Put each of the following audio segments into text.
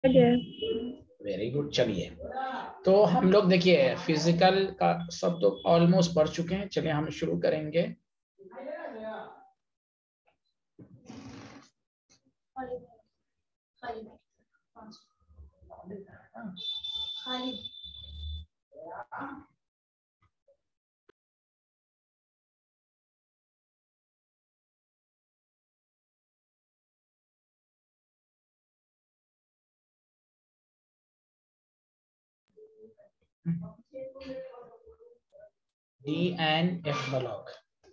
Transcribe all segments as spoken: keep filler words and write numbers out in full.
Very good. चलिए, तो हम लोग देखिए फिजिकल का सब तो ऑलमोस्ट पढ़ चुके हैं। चलिए हम शुरू करेंगे। डी एंड एफ ब्लॉक,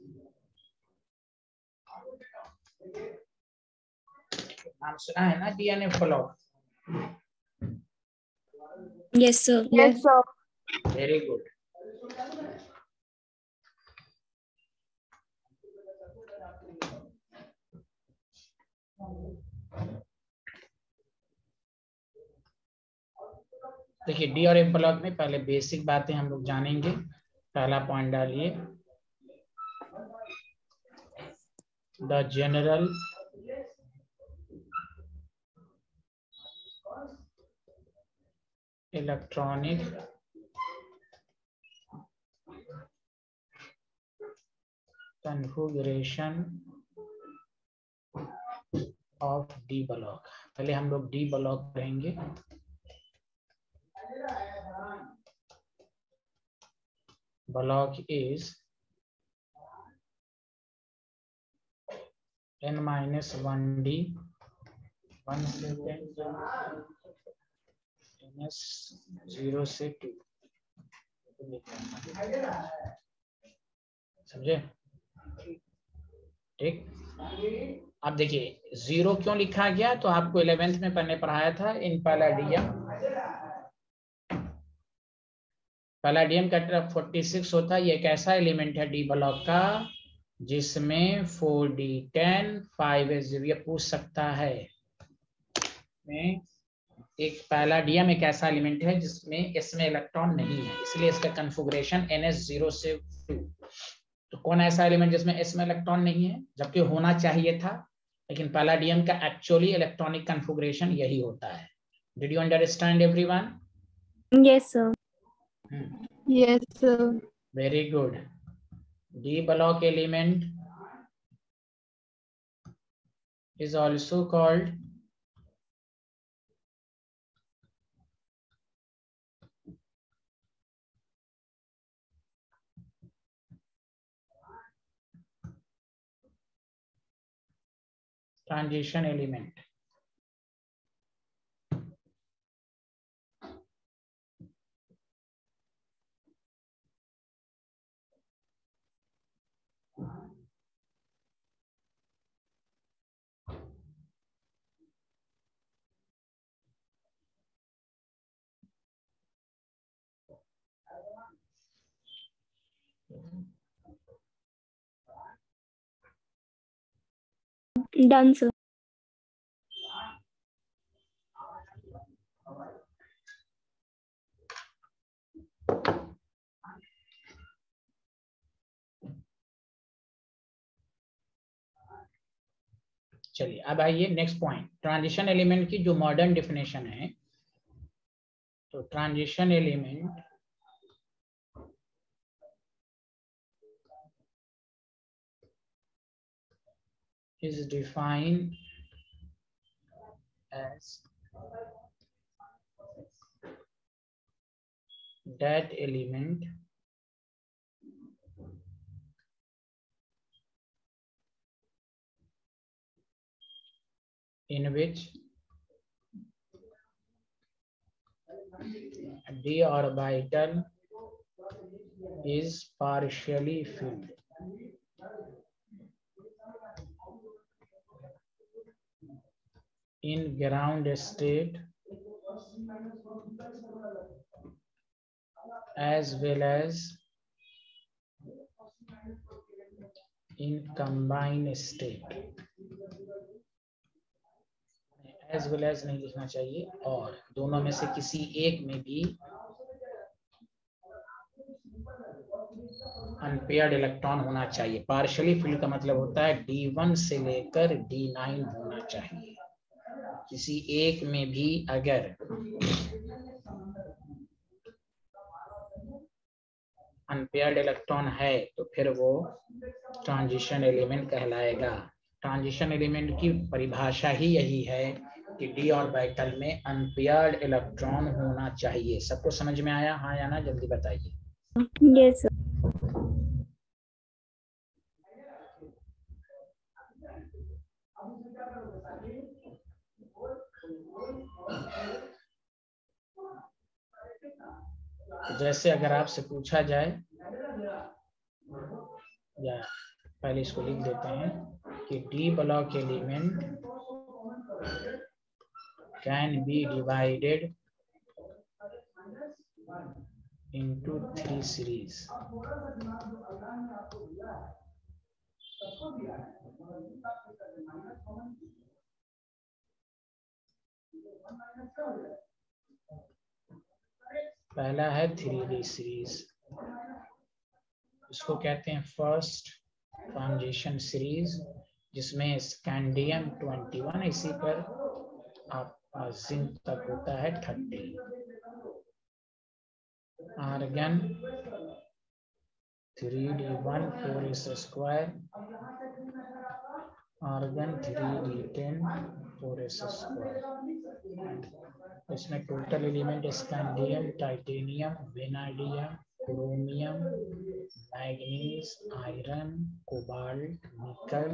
नाम सुना है ना D and F block? Yes sir. Yes sir. Very good. देखिए डी और एफ ब्लॉक में पहले बेसिक बातें हम लोग जानेंगे। पहला पॉइंट डालिए, the general electronic configuration of D block. पहले हम लोग डी ब्लॉक पढ़ेंगे। Block is n minus one d one second ns zero से टू। समझे? ठीक। अब देखिए जीरो क्यों लिखा गया, तो आपको इलेवेंथ में पढ़ने पढ़ाया था इन पैलाडियम। पैलाडियम का तरफ फोर्टी सिक्स होता है। ये एक ऐसा एलिमेंट है डी ब्लॉक का जिसमें four D ten five S ये पूछ सकता है। में एक पैलाडियम एक ऐसा एलिमेंट है जिसमें इसमें इलेक्ट्रॉन नहीं है, इसलिए इसका कॉन्फ़िगरेशन एन एस जीरो से टू। तो कौन ऐसा एलिमेंट जिसमें इसमें इलेक्ट्रॉन नहीं है, जबकि होना चाहिए था, लेकिन पैलाडियम का एक्चुअली इलेक्ट्रॉनिक कॉन्फ़िगरेशन यही होता है। Did you understand everyone? Yes sir. Yes sir. Very good. D block element is also called transition element. Done sir. चलिए अब आइए नेक्स्ट पॉइंट, ट्रांजिशन एलिमेंट की जो मॉडर्न डेफिनेशन है। तो transition element is defined as that element in which d orbital is partially filled. In ground state as well as in combined state. as well as नहीं लिखना चाहिए, और दोनों में से किसी एक में भी अनपेयर्ड इलेक्ट्रॉन होना चाहिए। पार्शियली फिल्ड का मतलब होता है डी वन से लेकर डी नाइन होना चाहिए। किसी एक में भी अगर अनपेयर्ड इलेक्ट्रॉन है तो फिर वो ट्रांजिशन एलिमेंट कहलाएगा। ट्रांजिशन एलिमेंट की परिभाषा ही यही है कि डी ऑर्बिटल में अनपेयर्ड इलेक्ट्रॉन होना चाहिए। सबको समझ में आया? हाँ या ना, जल्दी बताइए। Yes sir. जैसे अगर आपसे पूछा जाए, या पहले इसको लिख देते हैं कि D block element can be divided into three series. पहला है थ्री डी सीरीज, इसको कहते हैं फर्स्ट ट्रांजिशन सीरीज, जिसमें स्कैंडियम इक्कीस, इसी पर आप जिंक तक होता है तीस, argon three D one four S square, argon three D ten four S square. इसमें total element scandium, titanium, vanadium, chromium, manganese, iron, cobalt, nickel,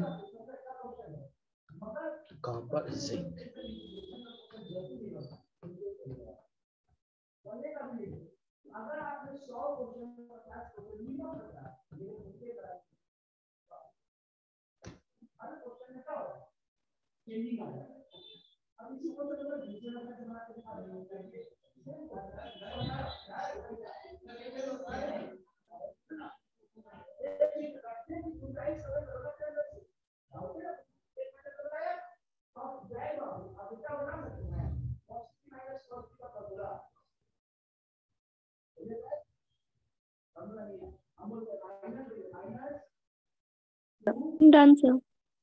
copper, zinc. Done sir.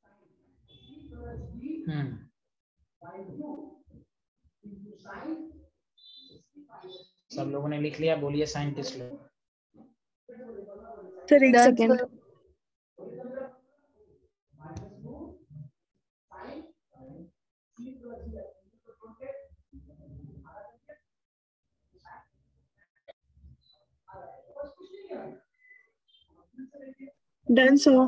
Hmm सब लोगों ने लिख लिया? बोलिए साइंटिस्ट लोग। सर एक Done, second. sir. Done sir.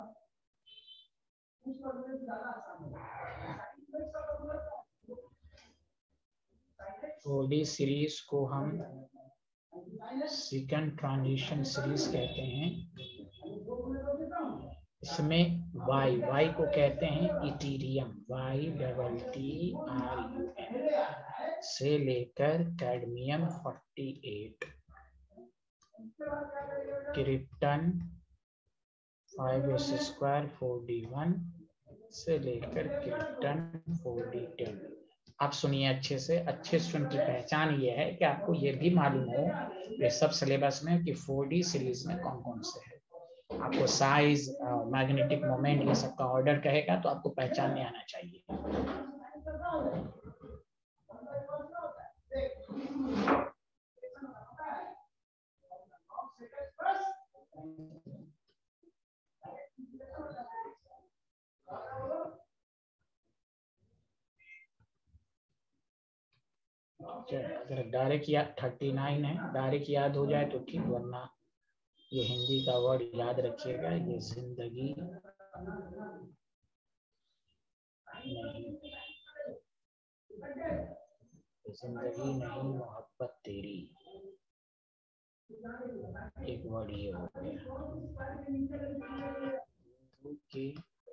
Four D series को हम सेकंड ट्रांजिशन सीरीज कहते हैं। इसमें वाई वाई को कहते हैं yttrium, Y double T R U M, से लेकर कैडमियम अड़तालीस, krypton five S square four D one से लेकर क्रिप्टन फोर डी टेन। आप सुनिए अच्छे से। अच्छे स्टूडेंट की पहचान ये है कि आपको ये भी मालूम हो ये सब सिलेबस में कि फोर डी सीरीज में कौन कौन से है। आपको साइज, मैग्नेटिक मोमेंट, ये सब का ऑर्डर कहेगा तो आपको पहचानने आना चाहिए। अगर डायरेक्ट या थर्टी नाइन है, डायरेक्ट याद हो जाए तो ठीक, वरना ये हिंदी का वर्ड याद रखिएगा। ये जिंदगी नहीं, जिंदगी नहीं मोहब्बत तेरी, एक वर्ड ये हो गया कि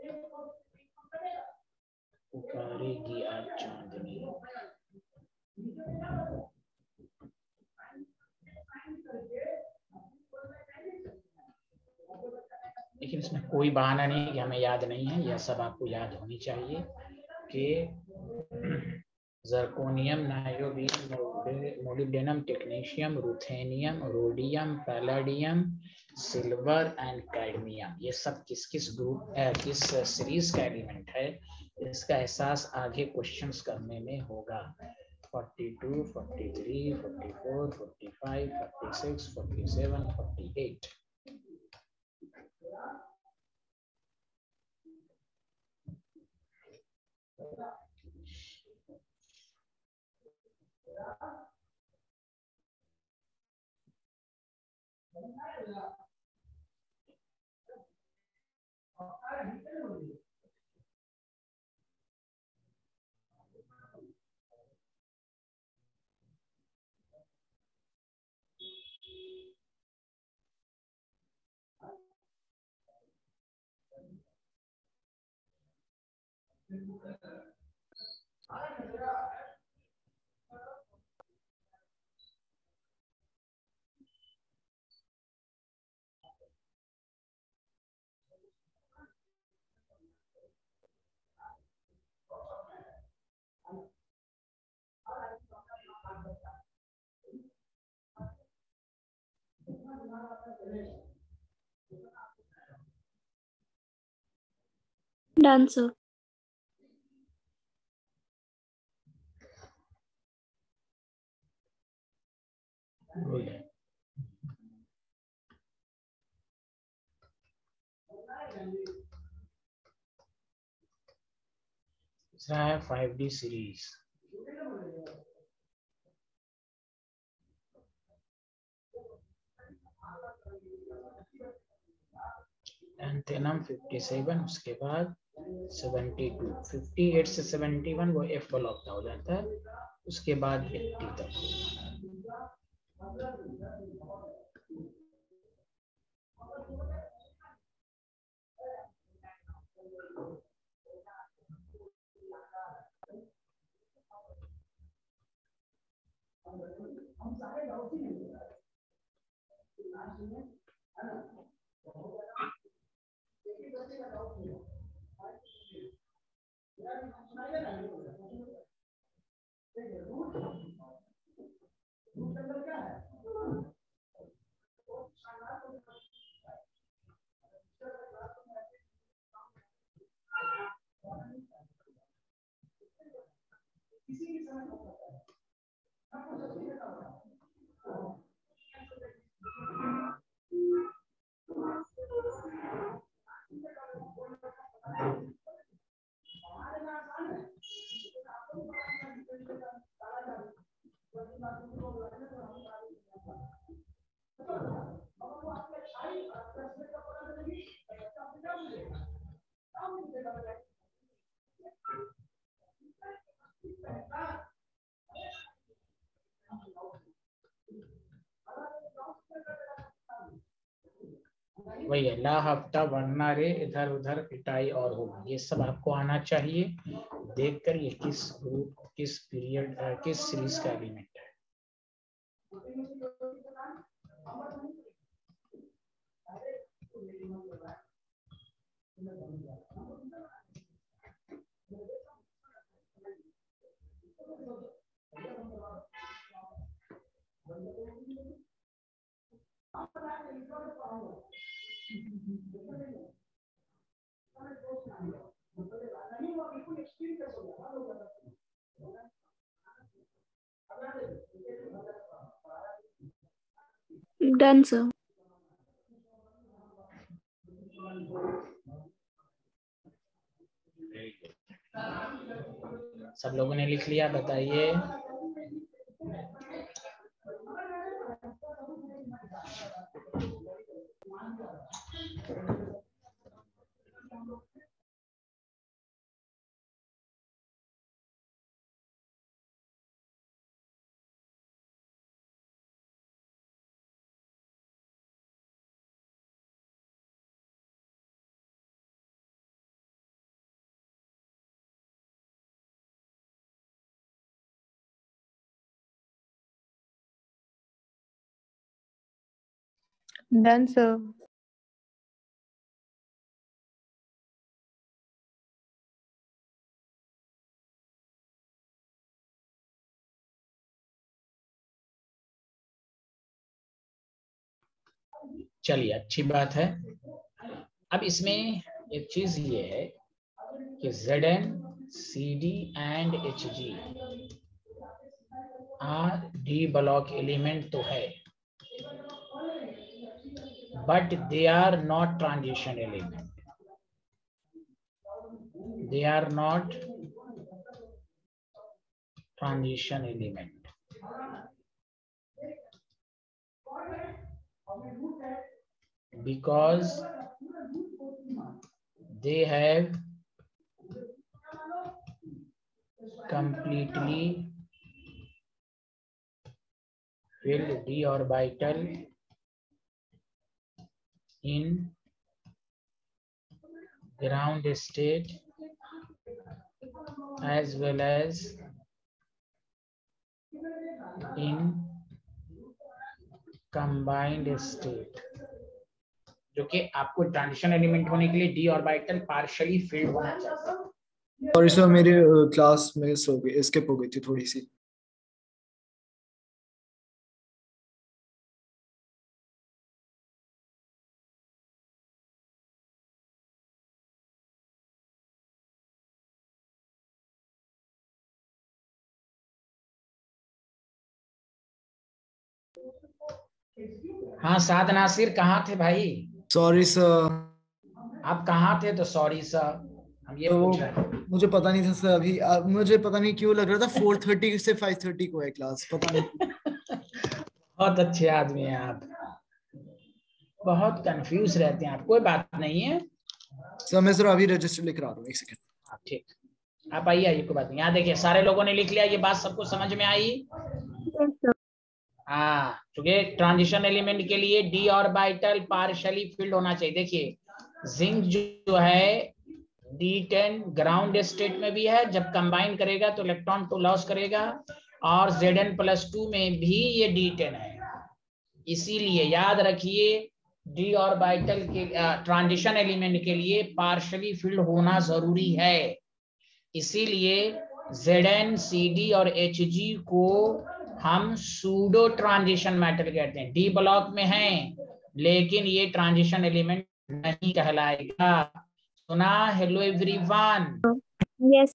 पुकारेगी आज चांदनी। लेकिन इसमें कोई बहाना नहीं कि हमें याद नहीं है, यह सब आपको याद होनी चाहिए कि zirconium, niobium, molybdenum, technetium, ruthenium, rhodium, palladium, silver and cadmium, ये सब किस किस ग्रुप किस सीरीज का एलिमेंट है इसका एहसास आगे क्वेश्चंस करने में होगा। Forty two, forty three, forty four, forty five, forty six, forty seven, forty eight. Done, sir. Good. दूसरा है five D series. Lanthanum fifty seven, उसके बाद सेवेंटी टू, फिफ्टी एट से सेवेंटी वन वो एफ ब्लॉक का हो जाता है, उसके बाद एट्टी तक। वही है, ला हफ्ता वरना रे, इधर उधर पिटाई और होगी, ये सब आपको आना चाहिए। देखकर ये किस ग्रुप, किस पीरियड, किस सीरीज का एलिमेंट है। Done, sir. सब लोगों ने लिख लिया, बताइए। Done, sir. चलिए, अच्छी बात है। अब इसमें एक चीज ये है कि Zn C D and H G are D block element तो है, but they are not transition element. They are not transition element. Because they have completely filled d orbital in ground state as well as in combined state, जो कि आपको transition element होने के लिए D orbital partially field होना चाहिए। Sorry sir, मेरे class में सो गई, स्किप हो गई थी थोड़ी सी। हाँ साद नासिर कहाँ थे भाई? Sorry sir. आप कहाँ थे? तो सॉरी सर, हम ये तो पूछ रहे हैं। मुझे पता नहीं था सर, अभी आ, मुझे पता नहीं क्यों लग रहा था फोर थर्टी से फाइव थर्टी को है क्लास, पता नहीं। बहुत अच्छे आदमी हैं आप, बहुत कंफ्यूज रहते हैं आप। कोई बात नहीं है सर, मैं सर अभी रजिस्टर लिख रहा हूँ, एक सेकंड। हाँ ठीक, आप आइए आइए, कोई बात नहीं। यहाँ देखिए सारे लोगों ने लिख लिया, ये बात सबको समझ में आई? हाँ, क्योंकि ट्रांजिशन एलिमेंट के लिए डी ऑर्बिटल पार्शियली फिल्ड होना चाहिए। देखिए जिंक जो है डी टेन ग्राउंड स्टेट में भी है, जब कंबाइन करेगा तो इलेक्ट्रॉन तो लॉस करेगा, और जेड एन प्लस टू में भी ये डी टेन है। इसीलिए याद रखिए डी ऑर्बिटल के ट्रांजिशन एलिमेंट के लिए पार्शियली फिल्ड होना जरूरी है। इसीलिए Zn, Cd और Hg को हम सूडो ट्रांजिशन मेटल कहते हैं। डी ब्लॉक में हैं लेकिन ये ट्रांजिशन एलिमेंट नहीं कहलाएगा। सुना? Hello everyone. यस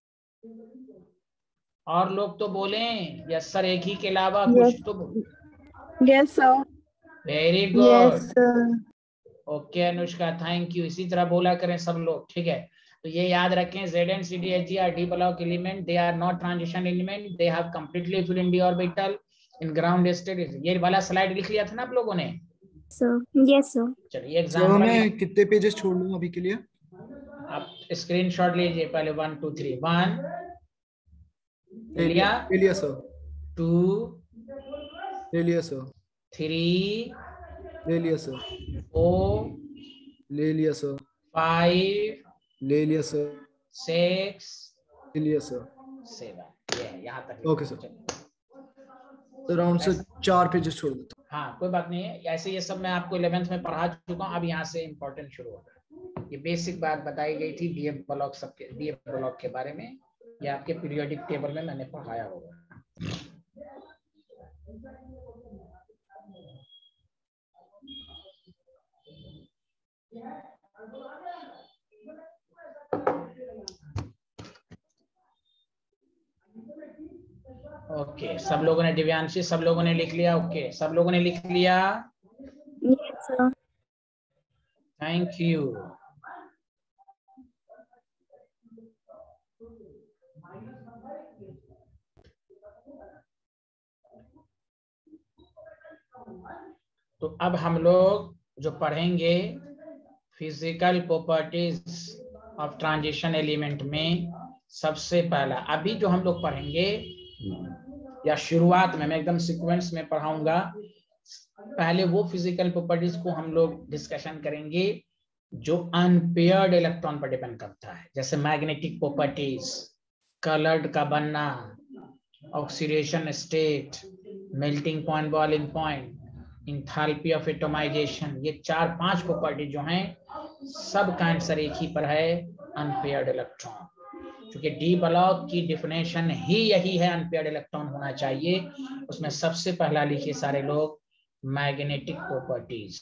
और लोग तो बोलें यस सर, एक ही के अलावा Yes. कुछ तो बोले। Yes, sir. Very Yes, good, sir. Okay Anushka, thank you. इसी तरह बोला करें सब लोग, ठीक है? तो ये याद रखें, Zn, Cd, Hg are d block element, they are not transition element, they have completely filled in d orbital in ground state। ये वाला स्लाइड लिख लिया था ना आप लोगों ने? सर। Yes sir. चलिए सर एग्जांपल मैं कितने पेजेस छोड़ लूँ अभी के लिए? आप स्क्रीनशॉट लीजिए पहले। वन टू थ्री, वन ले लिया, ले लिया सर। टू, ले लिया सर। थ्री, ले लिया सर। फोर, ले लिया सर। फाइव, ले लिया सर। सिक्स, ले लिया सर। सेवन। ये यहाँ तक। Okay sir. तो राउंड से चार पेजेस छोड़ देता हूँ। हाँ कोई बात नहीं है, ऐसे ये सब मैं आपको इलेवेंथ में पढ़ा चुका हूँ। अब यहाँ से इम्पोर्टेंट शुरू होगा। ये बेसिक बात बताई गई थी डीएफ ब्लॉक सबके डीएफ ब्लॉक के बारे में, ये आपके पीरियोडिक टेबल में मैंने पढ़ाया होगा। ओके, सब लोगों ने, दिव्यांशी सब लोगों ने लिख लिया? ओके, सब लोगों ने लिख लिया? Yes sir. Thank you. तो अब हम लोग जो पढ़ेंगे physical properties of transition element में, सबसे पहला अभी जो हम लोग पढ़ेंगे, या शुरुआत में मैं एकदम सीक्वेंस में पढ़ाऊंगा। पहले वो फिजिकल प्रॉपर्टीज को हम लोग डिस्कशन करेंगे जो अनपेयर्ड इलेक्ट्रॉन पर डिपेंड करता है, जैसे मैग्नेटिक प्रॉपर्टीज, कलर्ड का बनना, oxidation state, melting point, boiling point, enthalpy of atomisation. ये चार पांच प्रॉपर्टी जो हैं सब का आंसर एक ही पर है, अनपेयर्ड इलेक्ट्रॉन। क्योंकि डी ब्लॉक की डिफिनेशन ही यही है, अनपेयर्ड इलेक्ट्रॉन होना चाहिए। उसमें सबसे पहला लिखिए सारे लोग, मैग्नेटिक प्रॉपर्टीज।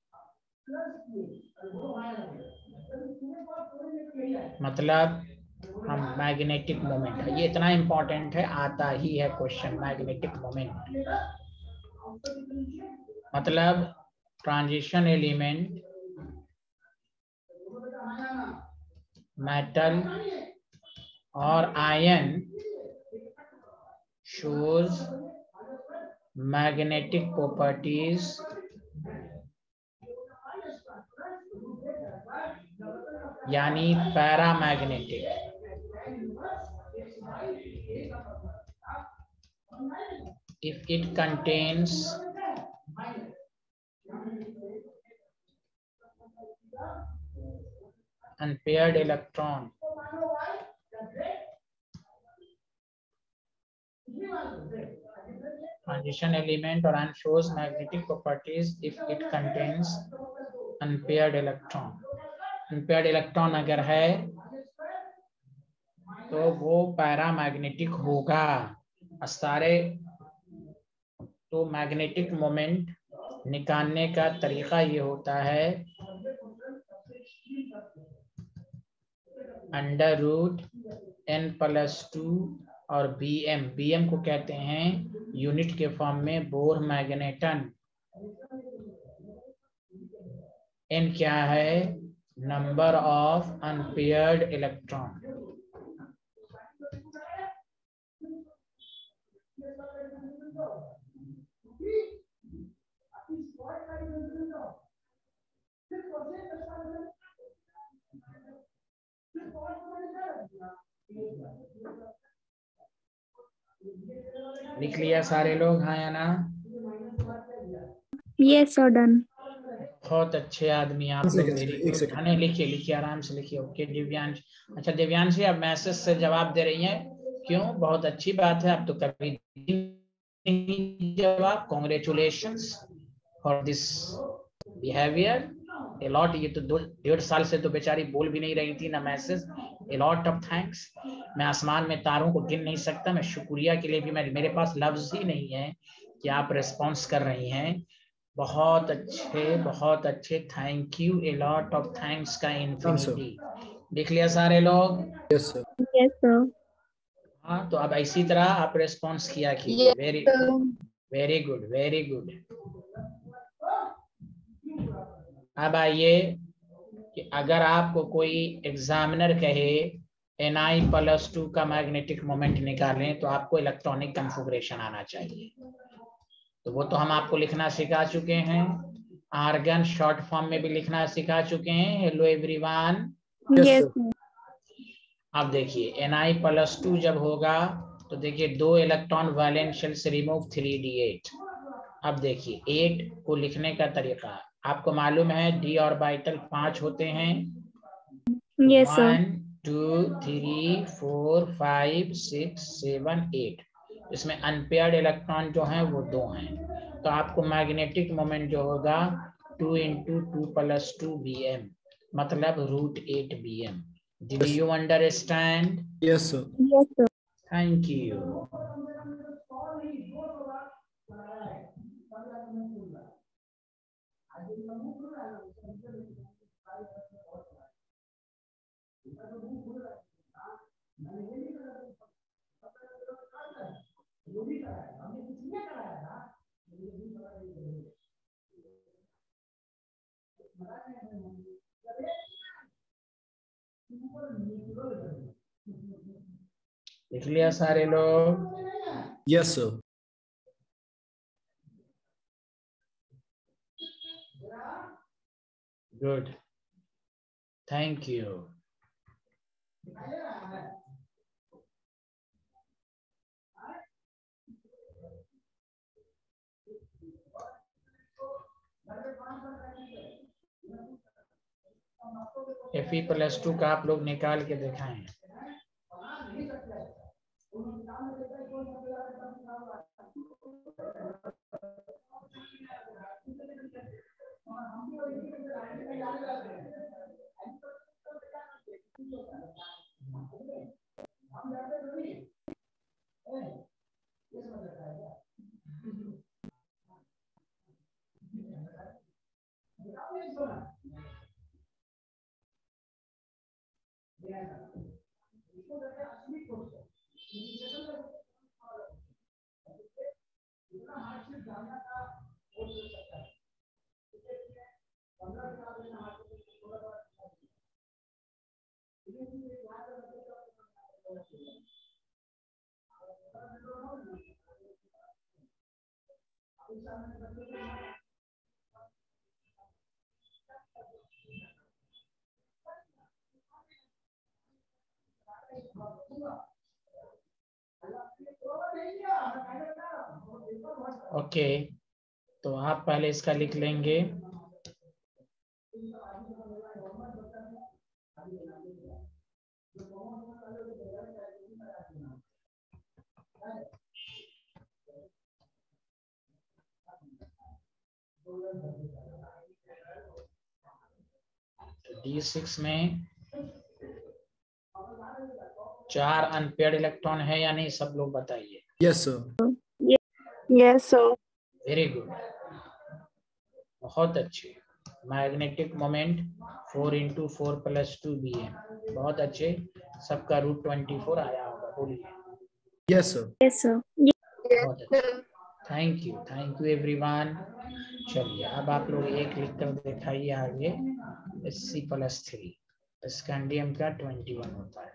मतलब हम मैग्नेटिक मोमेंट है, ये इतना इंपॉर्टेंट है, आता ही है क्वेश्चन। मैग्नेटिक मोमेंट मतलब ट्रांजिशन एलिमेंट मेटल और आयन shows magnetic properties यानी paramagnetic, if it contains unpaired electron transition element or shows magnetic properties if it contains unpaired electron। unpaired electron अगर है तो वो पैरामैग्नेटिक होगा। सारे तो मैग्नेटिक मोमेंट निकालने का तरीका ये होता है under root N plus two और बी एम। बी एम को कहते हैं यूनिट के फॉर्म में बोर मैग्नेटन। एन क्या है? Number of unpaired electron. लिख लिया सारे लोग? हाँ या ना? Yes, sir, done. बहुत अच्छे आदमी आप लोग, वेरी गुड। हाँ लिखिए लिखिए आराम से लिखिए। ओके दिव्यांश। अच्छा दिव्यांश आप मैसेज से जवाब दे रही हैं, क्यों? बहुत अच्छी बात है, आप तो कभी नहीं जवाब। Congratulations for this behaviour a lot. ये तो दो डेढ़ साल से तो बेचारी बोल भी नहीं रही थी ना message. A lot of thanks. मैं आसमान में तारों को गिन नहीं सकता। मैं शुक्रिया के लिए भी मैं मेरे पास लफ्ज ही नहीं है कि आप रिस्पॉन्स कर रही हैं। बहुत अच्छे बहुत अच्छे, thank you. A lot of thanks का इन्फिनिटी। देख लिया सारे लोग? Yes sir. Yes, sir. हाँ तो अब इसी तरह आप रिस्पॉन्स किया कीजिए। Very very good very good. अब आइए कि अगर आपको कोई एग्जामिनर कहे एन आई प्लस टू का मैग्नेटिक मोमेंट निकालें तो आपको इलेक्ट्रॉनिक कन्फिगरेशन आना चाहिए। तो वो तो हम आपको लिखना सिखा चुके हैं, आर्गन शॉर्ट फॉर्म में भी लिखना सिखा चुके हैं। Hello everyone. Yes, sir. अब देखिए एन आई प्लस टू जब होगा तो देखिए दो इलेक्ट्रॉन वैलेंस शेल से रिमूव थ्री डी एट। अब देखिए एट को लिखने का तरीका आपको मालूम है, डी ऑर्बिटल पांच होते हैं। Yes, sir. One two three four five six seven eight. इसमें अनपेयर्ड इलेक्ट्रॉन जो हैं वो दो हैं। तो आपको मैग्नेटिक मोमेंट जो होगा two into two plus two B M, मतलब root eight B M. Did you understand? Yes sir. Yes, sir. Thank you. लिख लिया सारे लोग? Yes sir. Good, thank you. F E plus two का आप लोग निकाल के दिखाएं। ओके, तो आप पहले इसका लिख लेंगे। डी सिक्स में चार अनपेयर्ड इलेक्ट्रॉन है या नहीं, सब लोग बताइए। Yes sir. Yes, sir. Very good, बहुत अच्छे। Magnetic moment four into four plus two B M, बहुत अच्छे। सबका रूट ट्वेंटी फोर आया होगा, बोलिए। Yes sir. Yes, sir. बहुत अच्छे, thank you, thank you everyone. चलिए अब आप लोग एक लिख कर दिखाइए आगे। S C plus three scandium का ट्वेंटी वन होता है।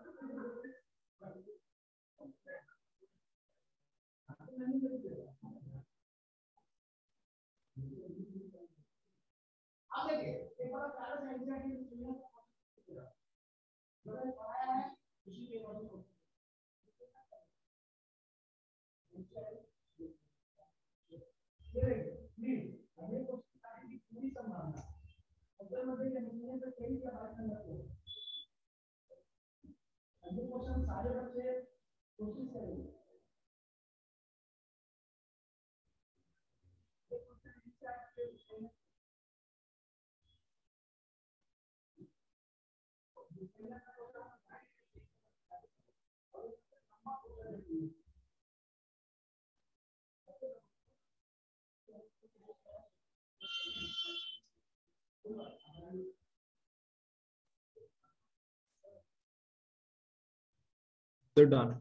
They're done.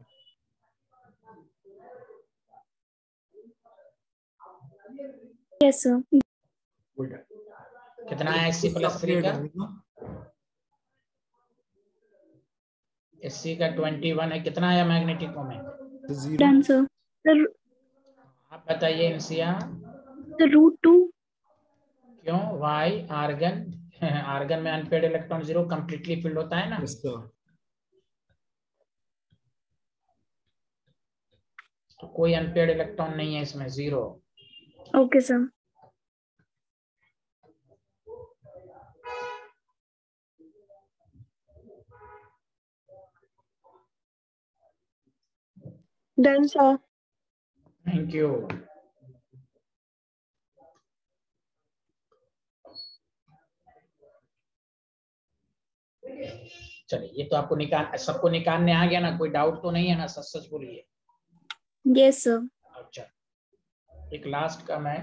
Yes, sir. Good. कितना है एस सी प्लस थ्री का? एस सी का ट्वेंटी वन है। कितना आया magnetic moment? Zero. Done, sir. The, आप बताइए इंसिया। the root two. क्यों? वाई? आर्गन आर्गन में unpaired electron zero completely filled होता है ना। Yes sir. तो कोई अनपेड इलेक्ट्रॉन नहीं है इसमें, zero. Okay, sir. Done, sir. Thank यू। चलिए, ये तो आपको निकाल सबको निकालने आ गया ना, कोई डाउट तो नहीं है ना? सच सच बोलिए। Yes, sir. अच्छा, एक लास्ट का मैं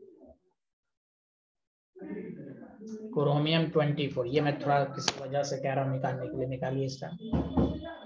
क्रोमियम ट्वेंटी फोर, ये मैं थोड़ा किसी वजह से कह रहा हूँ निकालने के लिए। निकालिए इसका।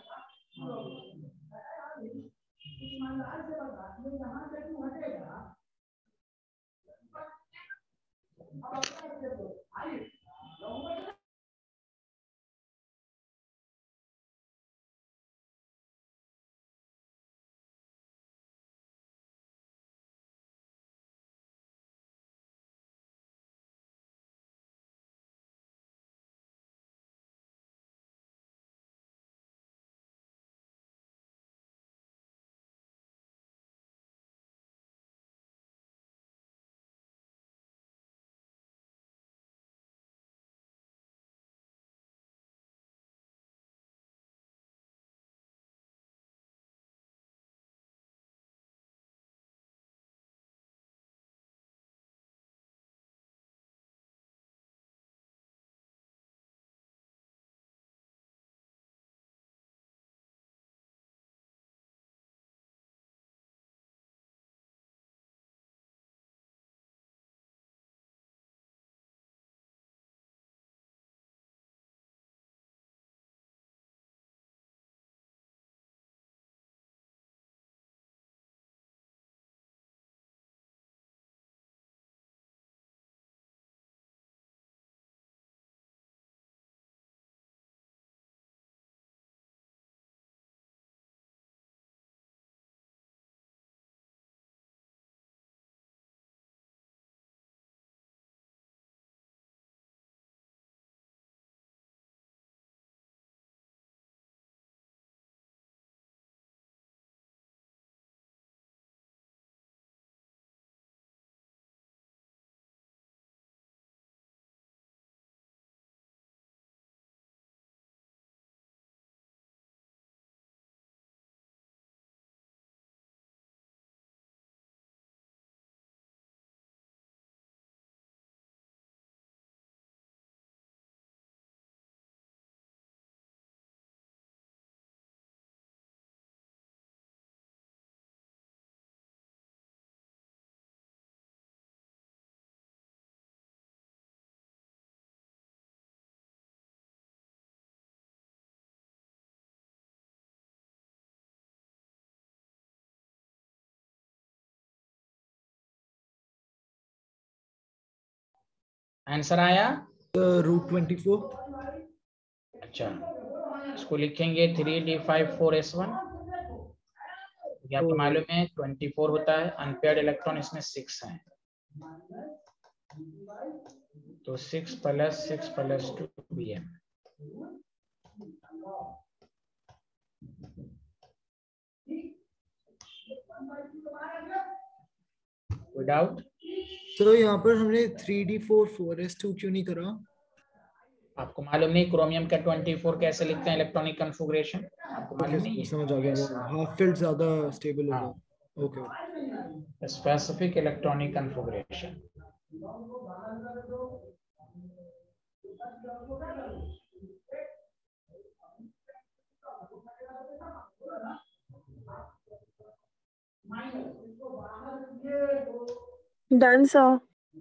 आंसर आया रूट ट्वेंटी फोर। अच्छा, इसको लिखेंगे three D five four S one. आपको मालूम है ट्वेंटी फोर होता है, अनपेयर्ड इलेक्ट्रॉन इसमें सिक्स है, तो six plus six plus two B M. कोई डाउट? तो यहाँ पर हमने three D four four S two क्यों नहीं करा? आपको मालूम नहीं क्रोमियम का ट्वेंटी फोर कैसे लिखते हैं इलेक्ट्रॉनिक कन्फिगरेशन? आपको मालूम नहीं है? समझ आ गया, वो हाफ फील्ड ज्यादा स्टेबल हाँ, होगा। Okay, specific electronic configuration. Done, sir.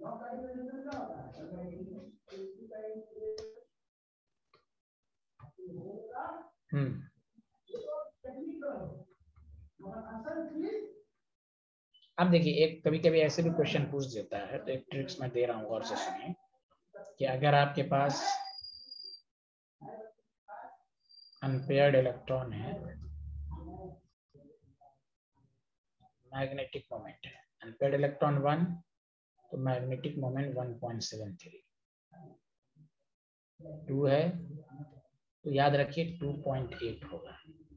Hmm अब देखिए, एक कभी कभी ऐसे भी क्वेश्चन पूछ देता है, तो एक ट्रिक्स मैं दे रहा हूँ, गौर से सुनिए कि अगर आपके पास अनपेयर्ड इलेक्ट्रॉन है, मैग्नेटिक मोमेंट है, अनपेयर्ड इलेक्ट्रॉन वन, तो magnetic moment one point seven three, two है तो याद रखिए टू पॉइंट एट होगा,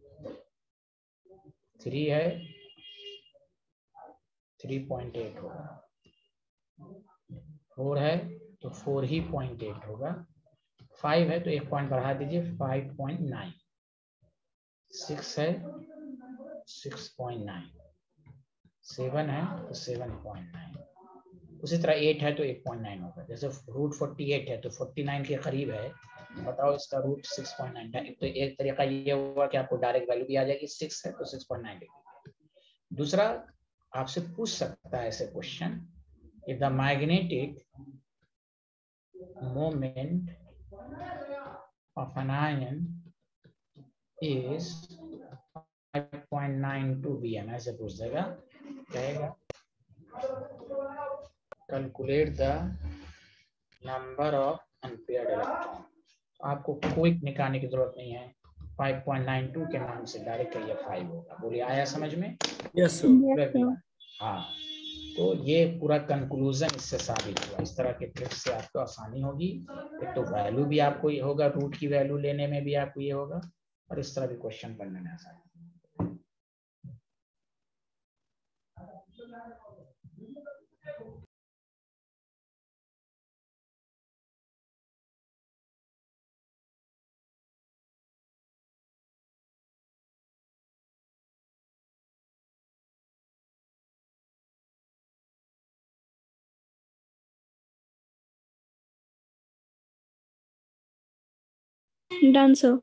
थ्री है थ्री पॉइंट एट होगा, फोर है तो फोर ही पॉइंट एट होगा, फाइव है तो एक पॉइंट बढ़ा दीजिए फाइव पॉइंट नाइन, सिक्स है सिक्स पॉइंट नाइन, सेवन है तो सेवन पॉइंट नाइन, उसी तरह एट है तो एट पॉइंट नाइन होगा। जैसे रूट फोर्टी एट है तो फोर्टी नाइन के करीब है, बताओ इसका रूट सिक्स पॉइंट नाइन है। तो एक तरीका ये हुआ कि आपको डायरेक्ट वैल्यू भी आ जाएगी, सिक्स है तो सिक्स पॉइंट नाइन लिखिए। दूसरा, आपसे पूछ सकता है ऐसे question, if the magnetic moment of an ion is five point nine two B M, ऐसे पूछ देगा, कहेगा calculate the number of unpaired electron. आपको कोई निकालने की जरूरत नहीं है, फाइव पॉइंट नाइन टू के नाम से डायरेक्ट करिए फाइव होगा। बोलिए आया समझ में? Yes sir. Yes, sir. हाँ, तो ये पूरा कंक्लूजन इससे साबित हुआ। इस तरह के ट्रिक से आपको आसानी होगी, एक तो वैल्यू भी आपको ये होगा, रूट की वैल्यू लेने में भी आपको ये होगा, और इस तरह भी क्वेश्चन बनने में आसानी। Done, sir.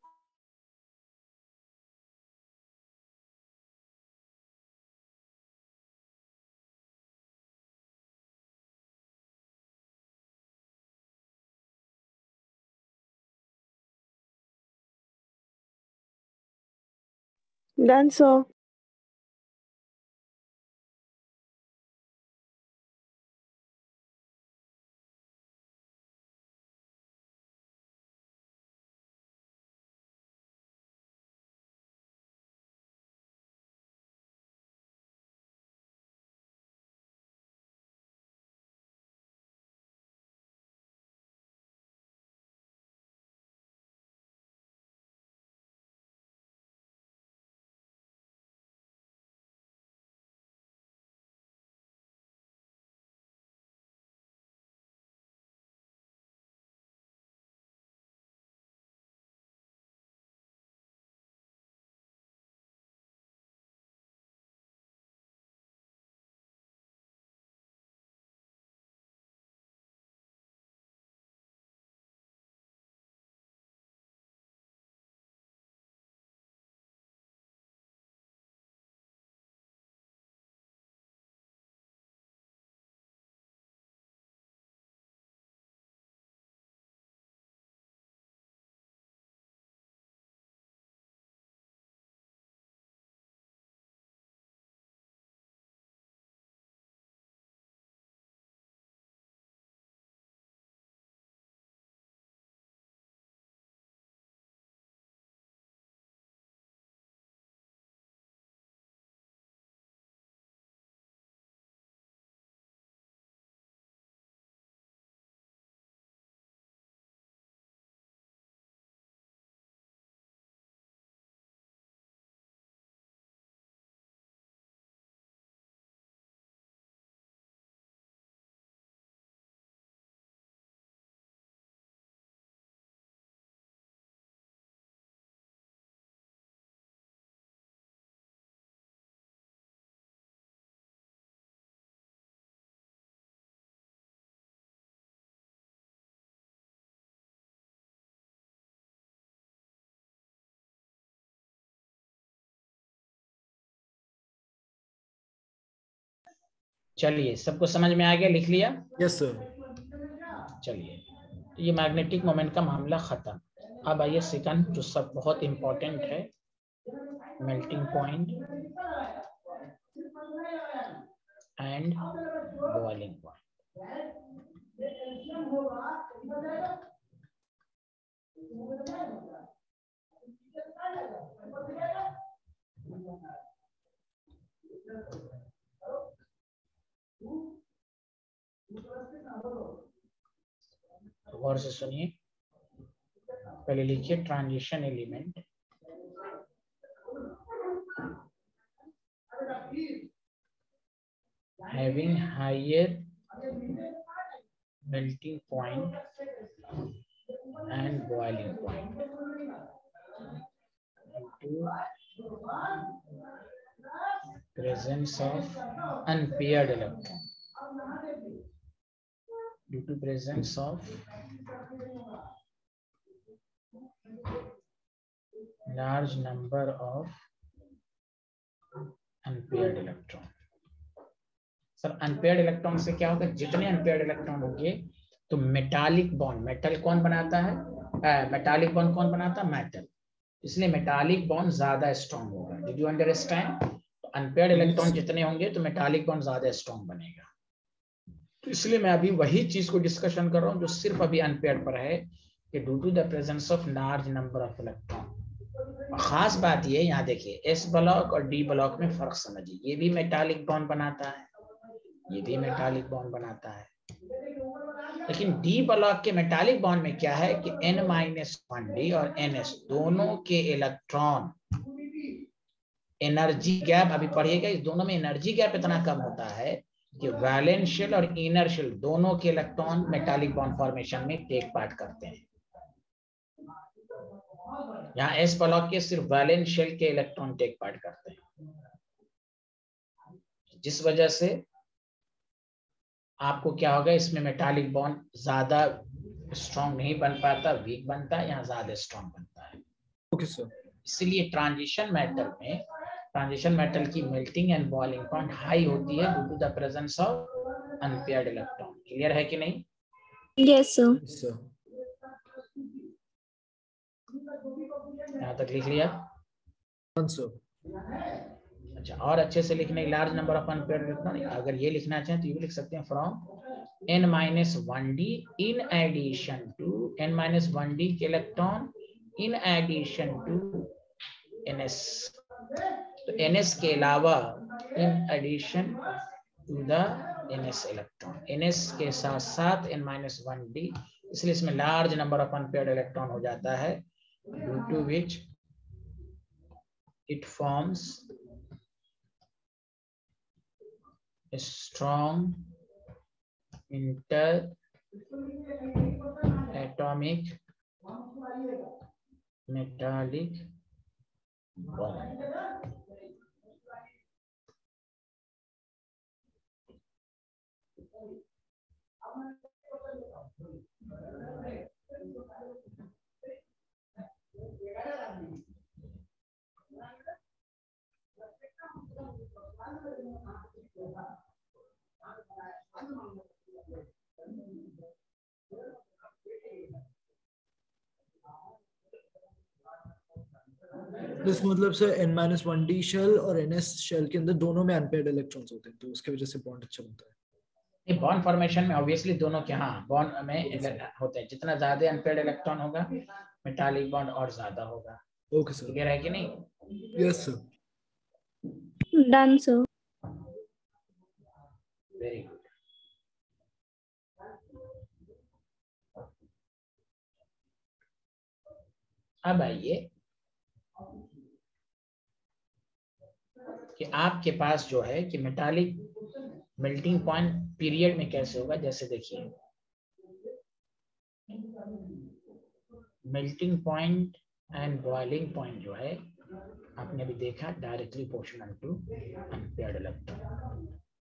Done, sir. चलिए, सबको समझ में आ गया, लिख लिया? Yes sir. चलिए, तो ये मैग्नेटिक मोमेंट का मामला खत्म। अब आइए सेकंड, जो सब बहुत इंपॉर्टेंट है, melting point and boiling point. गौर से सुनिए, पहले लिखिए transition element having higher melting point and boiling point due to presence of unpaired electron, due to presence of large number of unpaired electron। Sir unpaired electron से क्या होगा? जितने unpaired electron होंगे तो मेटालिक बॉन्ड, मेटल कौन बनाता है? Metallic bond कौन बनाता है? मेटल। इसलिए मेटालिक बॉन्ड ज्यादा स्ट्रॉन्ग होगा। Did you understand? Unpaired electron जितने होंगे तो मेटालिक बॉन्ड ज्यादा स्ट्रॉन्ग बनेगा। तो इसलिए मैं अभी वही चीज को डिस्कशन कर रहा हूँ जो सिर्फ अभी अनपेयर्ड पर है, कि due to the presence of large number of electron. खास बात ये, यहाँ देखिए एस ब्लॉक और डी ब्लॉक में फर्क समझिए। ये भी मेटालिक बॉन्ड बनाता है, ये भी मेटालिक बॉन्ड बनाता है, लेकिन डी ब्लॉक के मेटालिक बॉन्ड में क्या है कि N माइनस वन डी और N S दोनों के इलेक्ट्रॉन एनर्जी गैप, अभी पढ़िएगा, इस दोनों में एनर्जी गैप इतना कम होता है कि वैलेंस शेल और इनर शेल दोनों के इलेक्ट्रॉन मेटालिक बॉन्ड फॉर्मेशन में टेक पार्ट करते हैं। यहाँ एस ब्लॉक के सिर्फ वैलेंस शेल के इलेक्ट्रॉन टेक पार्ट करते हैं, जिस वजह से आपको क्या होगा, इसमें मेटालिक बॉन्ड ज्यादा स्ट्रॉन्ग नहीं बन पाता, वीक बनता है, यहाँ ज्यादा स्ट्रॉन्ग बनता है। Okay sir. इसलिए ट्रांजिशन मेटल में, ट्रांजिशन मेटल की melting and boiling point high होती है due to the presence of unpaired electron. Clear है कि नहीं? Yes sir. सर यहाँ तक लिख लिया? सर। अच्छा, और अच्छे से लिखने, large number of unpaired electron, अगर ये लिखना चाहें तो ये लिख सकते हैं from n minus one d in addition to n minus one d के electron in addition to n s. तो एन एस के अलावा in addition to the n s electron, n s के साथ साथ एन माइनस वन डी, इसलिए इसमें large number of unpaired electron हो जाता है, due to which it forms a strong inter-atomic metallic bond। इस मतलब से n minus one d shell और एनएस शेल के अंदर दोनों में अनपेयर्ड इलेक्ट्रॉन्स होते हैं, तो उसके वजह से बॉन्ड अच्छा बनता है। ये बॉन्ड फॉर्मेशन में ऑब्वियसली दोनों के, हाँ, बॉन्ड में होते हैं, जितना ज्यादा अनपेयर्ड इलेक्ट्रॉन होगा मेटालिक बॉन्ड और ज्यादा होगा। Okay sir. क्लियर है कि नहीं? Yes sir. Done sir. Very good. अब आइए कि आपके पास जो है कि मेटालिक मेल्टिंग पॉइंट पीरियड में कैसे होगा। जैसे देखिए melting point and boiling point जो है आपने अभी देखा, directly proportional to unpaired electron.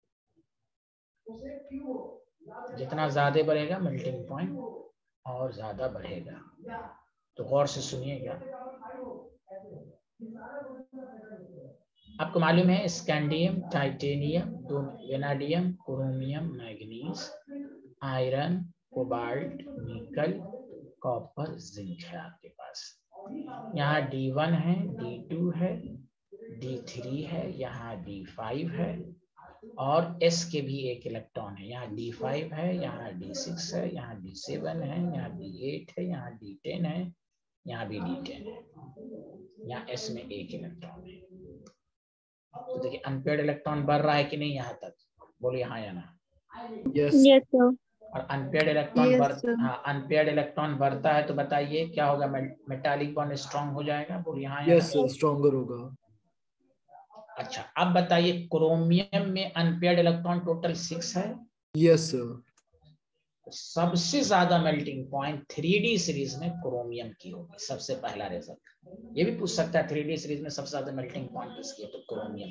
जितना ज्यादा बढ़ेगा मेल्टिंग पॉइंट और ज्यादा बढ़ेगा। तो गौर से सुनिएगा, आपको मालूम है scandium, titanium, vanadium, chromium, manganese, iron, cobalt, nickel, copper, zinc है आपके पास। यहाँ डी वन है, डी टू है, डी थ्री है, यहाँ डी फाइव है और S के भी एक इलेक्ट्रॉन है। यहाँ डी फाइव है, यहाँ डी सिक्स है, यहाँ डी सेवन है, यहाँ डी एट है, यहाँ डी टेन है, यहाँ भी डी टेन है। यहाँ S में एक इलेक्ट्रॉन है। तो देखिए अनपेयर्ड इलेक्ट्रॉन बढ़ रहा है कि नहीं यहाँ तक, बोलिए हाँ या ना। Yes Yes, sir. और अनपेयर्ड इलेक्ट्रॉन Yes, बढ़ sir. हाँ अनपेयर्ड इलेक्ट्रॉन बढ़ता है तो बताइए क्या होगा, मेटालिक बॉन्ड स्ट्रांग हो जाएगा, बोलिए हाँ या यस ना। सर, स्ट्रॉन्गर होगा। अच्छा अब बताइए क्रोमियम में अनपेयर्ड इलेक्ट्रॉन टोटल सिक्स है। Yes sir. सबसे ज्यादा melting point three D series में क्रोमियम की होगी, सबसे पहला रिजल्ट। ये भी पूछ सकता है थ्री डी सीरीज में सबसे ज्यादा मेल्टिंग पॉइंट किसकी है, तो क्रोमियम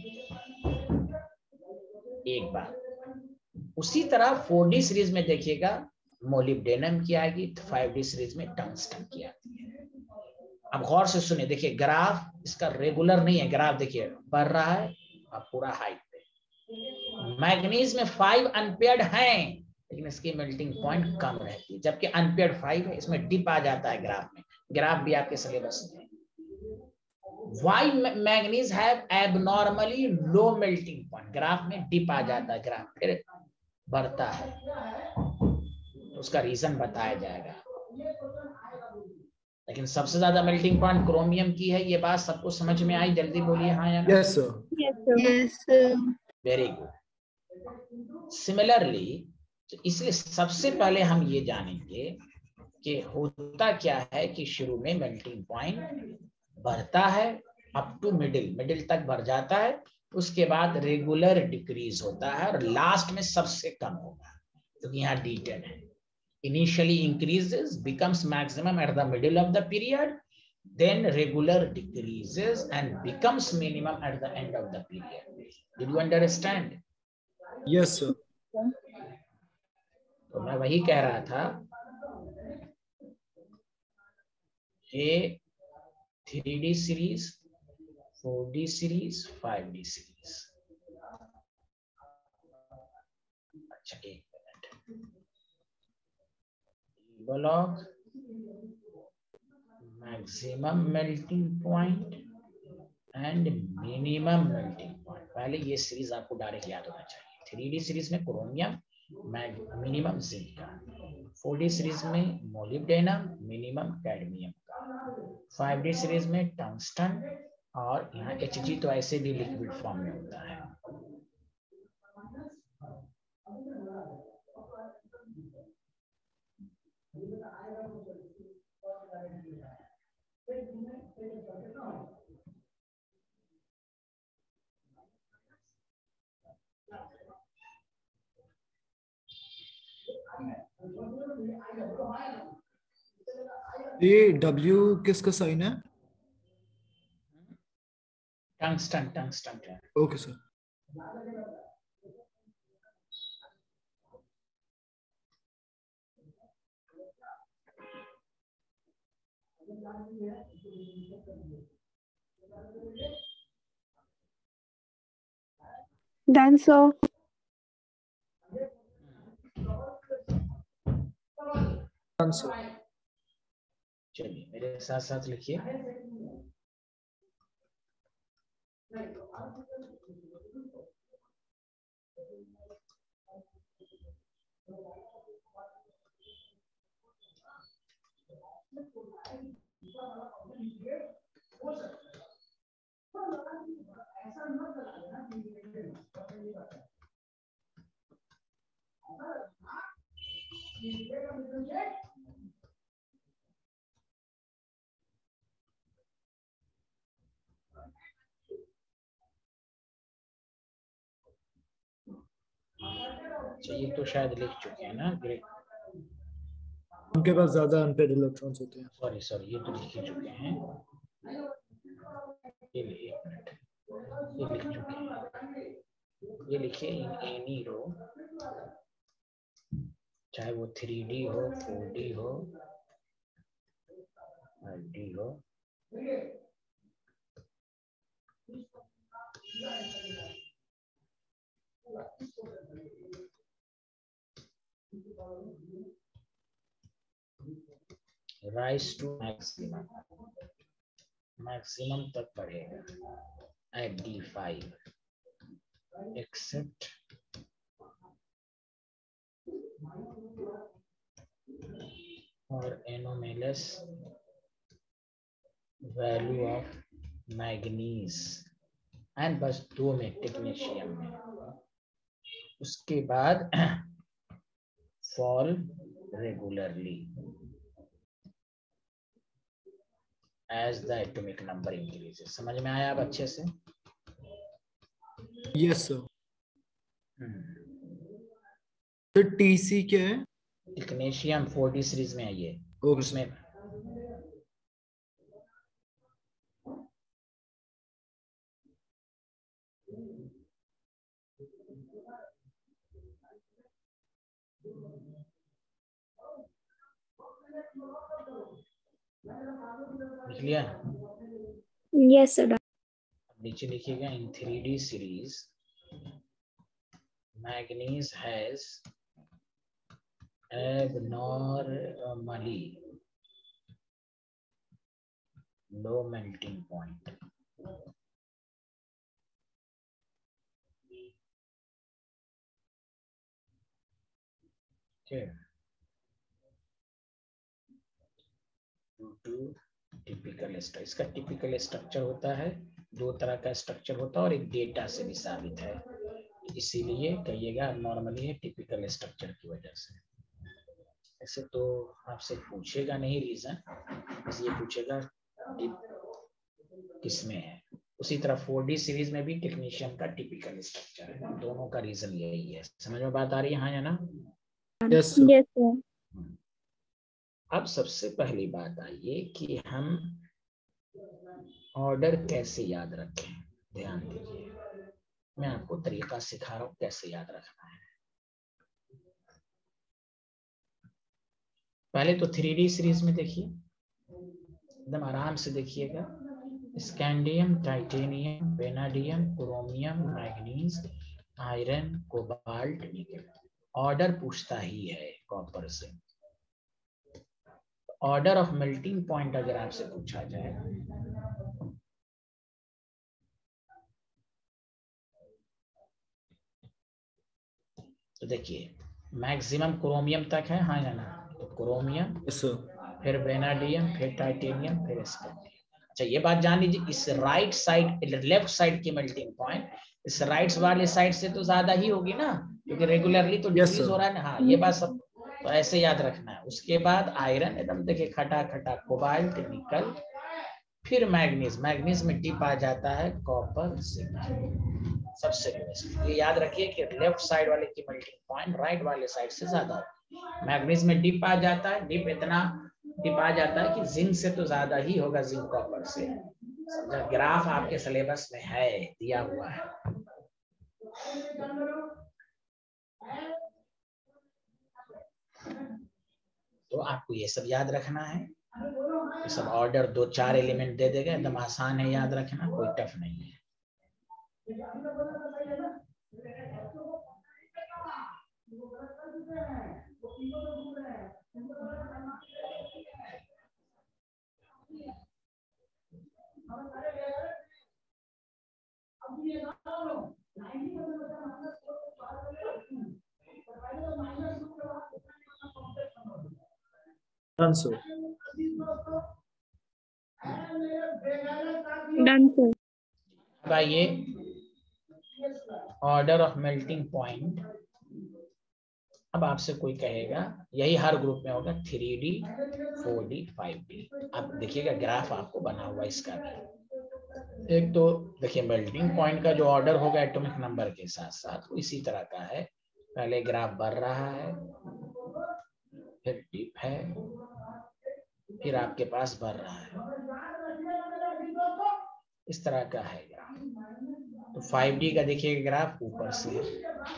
एक बार। उसी तरह फोर डी सीरीज में देखिएगा मोलिब्डेनम की आएगी, फाइव डी सीरीज में टंगस्टन की आती है। अब गौर से सुनिए, देखिए ग्राफ इसका रेगुलर नहीं है, ग्राफ देखिए बढ़ रहा है अब पूरा हाइट पे। मैग्नीज में फाइव अनपेयर्ड हैं लेकिन इसकी मेल्टिंग पॉइंट कम रहती है, जबकि अनपेयर्ड फाइव है, इसमें डिप आ जाता है ग्राफ में। ग्राफ भी आपके सिलेबस में। Why manganese have abnormally low melting point, graph में डिप आ जाता है, ग्राफ फिर बढ़ता है, तो उसका रीजन बताया जाएगा। लेकिन सबसे ज्यादा मेल्टिंग पॉइंट क्रोमियम की है, ये बात सबको समझ में आई, जल्दी बोलिए हाँ या ना। Yes sir. Yes, sir. Yes, sir. Very good. Similarly तो इसलिए सबसे पहले हम ये जानेंगे कि होता क्या है कि शुरू में मेल्टिंग पॉइंट बढ़ता है अप टू मिडिल, मिडिल तक बढ़ जाता है, उसके बाद रेगुलर डिक्रीज होता है और लास्ट में सबसे कम होगा, क्योंकि यहाँ डी टेन है। Initially increases, becomes maximum at the middle of the period, then regular decreases and becomes minimum at the end of the period. Did you understand? Yes sir. तो मैं वही कह रहा था कि three D series, four D series, five D series. अच्छा एक block maximum melting point and minimum melting point। पहले ये सीरीज आपको डायरेक्ट याद होना चाहिए। थ्री डी सीरीज में क्रोमियम, मिनिमम जिंक का। फोर डी सीरीज में मोलिब्डेनम, मिनिमम कैडमियम का। फाइव डी सीरीज में टंगस्टन और यहाँ एच जी तो ऐसे भी लिक्विड फॉर्म में होता है। ये W किसका साइन है? Tungsten, tungsten. Okay sir. Done, sir. Done, sir. चलिए मेरे साथ साथ लिखिए। ये तो शायद लिख चुके हैं ना, ग्रेट। उनके पास ज्यादा अनपेड इलेक्ट्रॉन्स होते हैं। सॉरी सॉरी ये तो लिख ही चुके हैं। ये एक मिनट, ये लिख चुके हैं। ये लिखिए इन एनी रो, चाहे वो थ्री डी हो, फोर डी हो, फाइव डी हो, राइज टू मैक्सिमम, मैक्सिमम तक बढ़ेगा एट डी फाइव एक्सेप्ट और anomalous value of manganese and बस दो में टेक्नीशियम में, उसके बाद fall regularly as the atomic number increases. समझ में आया अब अच्छे से? Yes sir. तो टीसी क्या है? टेक्नीशियम फोर डी सीरीज में है ये। ओके उसमें लिख लिया? Yes, sir. नीचे लिखिएगा in three D series manganese has abnormally low melting point. Okay. Due to typical structure, इसका टिपिकल स्ट्रक्चर होता है, दो तरह का स्ट्रक्चर होता है और एक डेटा से भी साबित है, इसीलिए कहिएगा नॉर्मली है टिपिकल स्ट्रक्चर की वजह से। ऐसे तो आपसे पूछेगा नहीं रीजन, बस ये पूछेगा किसमें है। उसी तरह फोर डी सीरीज में भी टेक्नीशियन का टिपिकल स्ट्रक्चर है, दोनों का रीजन यही है। समझ में बात आ रही है? हाँ या ना? Yes Yes, sir. अब सबसे पहली बात आइए कि हम ऑर्डर कैसे याद रखें। ध्यान दीजिए, मैं आपको तरीका सिखा रहा हूँ कैसे याद रखना है। पहले तो थ्री डी सीरीज में देखिए, एकदम आराम से देखिएगा। Scandium, titanium, vanadium, chromium, manganese, iron, cobalt, nickel. Order पूछता ही है कॉपर से। ऑर्डर ऑफ मेल्टिंग पॉइंट अगर आपसे पूछा जाए तो देखिए मैक्सिमम क्रोमियम तक है, हाँ या ना? तो क्रोमियम, यस सर। फिर वेनाडियम, फिर टाइटेनियम, फिर स्कैंडियम। अच्छा ये बात जान लीजिए, इस राइट साइड लेफ्ट साइड की मेल्टिंग पॉइंट इस राइट वाले साइड से तो ज्यादा ही होगी ना, क्योंकि रेगुलरली तो डिक्रीज sir. हो रहा है ना। हाँ ये बात सब तो ऐसे याद रखना है। उसके बाद आयरन एकदम देखिए खटा खटा, कोबाल्ट, निकल, फिर मैग्नीज, मैग्नीज में डिप आ जाता है कॉपर, जिंक। सबसे बेस्ट ये याद रखिए कि लेफ्ट साइड वाले की मेल्टिंग पॉइंट राइट वाले साइड से ज्यादा होगी। मैग्नीज में डिप आ जाता है, डिप इतना डिप आ जाता है कि जिंक से तो ज्यादा ही होगा, जिंक कॉपर से। समझा? ग्राफ आपके सिलेबस में है, दिया हुआ है। तो आपको ये सब याद रखना है। ये सब ऑर्डर दो चार एलिमेंट दे देगा, एकदम आसान है याद रखना, कोई टफ नहीं है। Done, sir. Done, sir. अब आइए ऑर्डर ऑफ मेल्टिंग पॉइंट। अब आपसे कोई कहेगा, यही हर ग्रुप में होगा, three D, four d, five d. अब देखिएगा ग्राफ आपको बना हुआ इसका भी। एक तो देखिए मेल्टिंग पॉइंट का जो ऑर्डर होगा एटॉमिक नंबर के साथ साथ वो इसी तरह का है। पहले ग्राफ बढ़ रहा है, फिर डिप है, फिर आपके पास बढ़ रहा है, इस तरह का है ग्राफ। तो फाइव डी का देखिए ग्राफ ऊपर से है।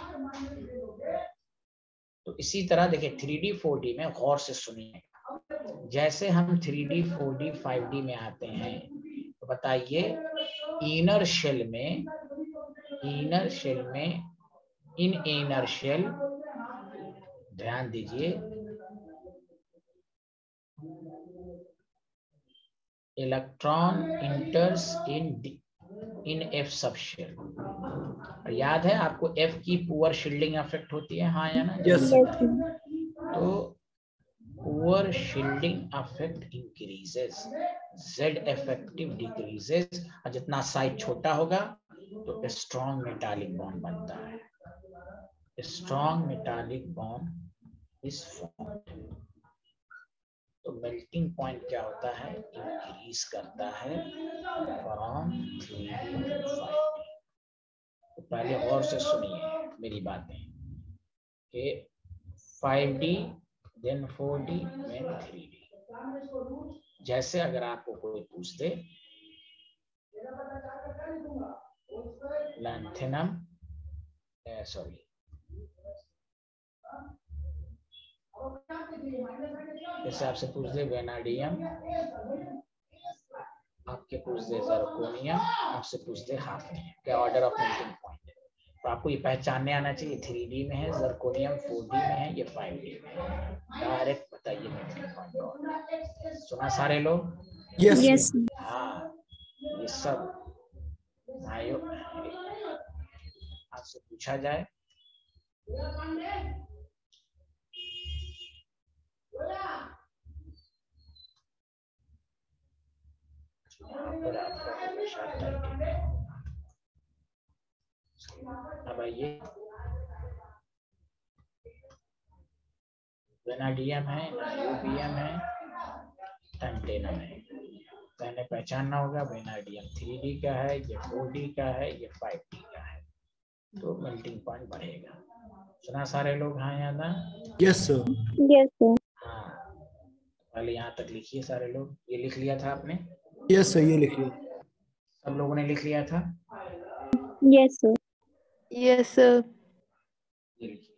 तो इसी तरह देखिए थ्री डी, फोर डी में गौर से सुनिए। जैसे हम three D, four d, five d में आते हैं तो बताइए इनर शेल में इनर शेल में, इन इनर शेल, ध्यान दीजिए, electron enters in in f subshell. और याद है आपको एफ की पुअर शील्डिंग इफेक्ट होती है, हाँ या ना? Yes. तो poor shielding effect increases, Z effective decreases, और जितना साइज छोटा होगा तो स्ट्रॉन्ग मेटालिक बॉन्ड बनता है, strong metallic bond is formed. तो मेल्टिंग पॉइंट क्या होता है? इंक्रीज करता है from three D to five d. तो पहले गौर से सुनिए मेरी बातें कि five d, then four d, then three d. जैसे अगर आपको कोई पूछ दे लैंथेनम, सॉरी जैसे आपसे पूछ दे वेनाडियम, आपके पूछ दे जर्कोनियम, आपसे पूछ दे हाफनियम, क्या ऑर्डर ऑफ मेल्टिंग पॉइंट है? तो आपको ये पहचानने आना चाहिए, थ्री डी में है जर्कोनियम, फोर डी में है, ये फाइव डी में है। डायरेक्ट बताइए मेल्टिंग पॉइंट का ऑर्डर। सुना सारे लोग? Yes. Yes. हाँ, ये सब आयो आपसे पूछा जाए पर आपका हमेशा टाइटिल। अब आइए, वेनाडियम है, नाइयोबियम है, टंटेनम है। पहले पहचानना होगा वेनाडियम थ्री डी का है, ये फोर डी का है, ये फाइव डी का है, तो मेल्टिंग पॉइंट बढ़ेगा। सुना सारे लोग? हाँ या ना? Yes, sir. Yes, sir. हाँ, पहले यहाँ तक लिखिए सारे लोग। ये लिख लिया था आपने? Yes, sir. ये लिखिए। सब लोगों ने लिख लिया था? Yes, sir. Yes, sir. ये लिखिए।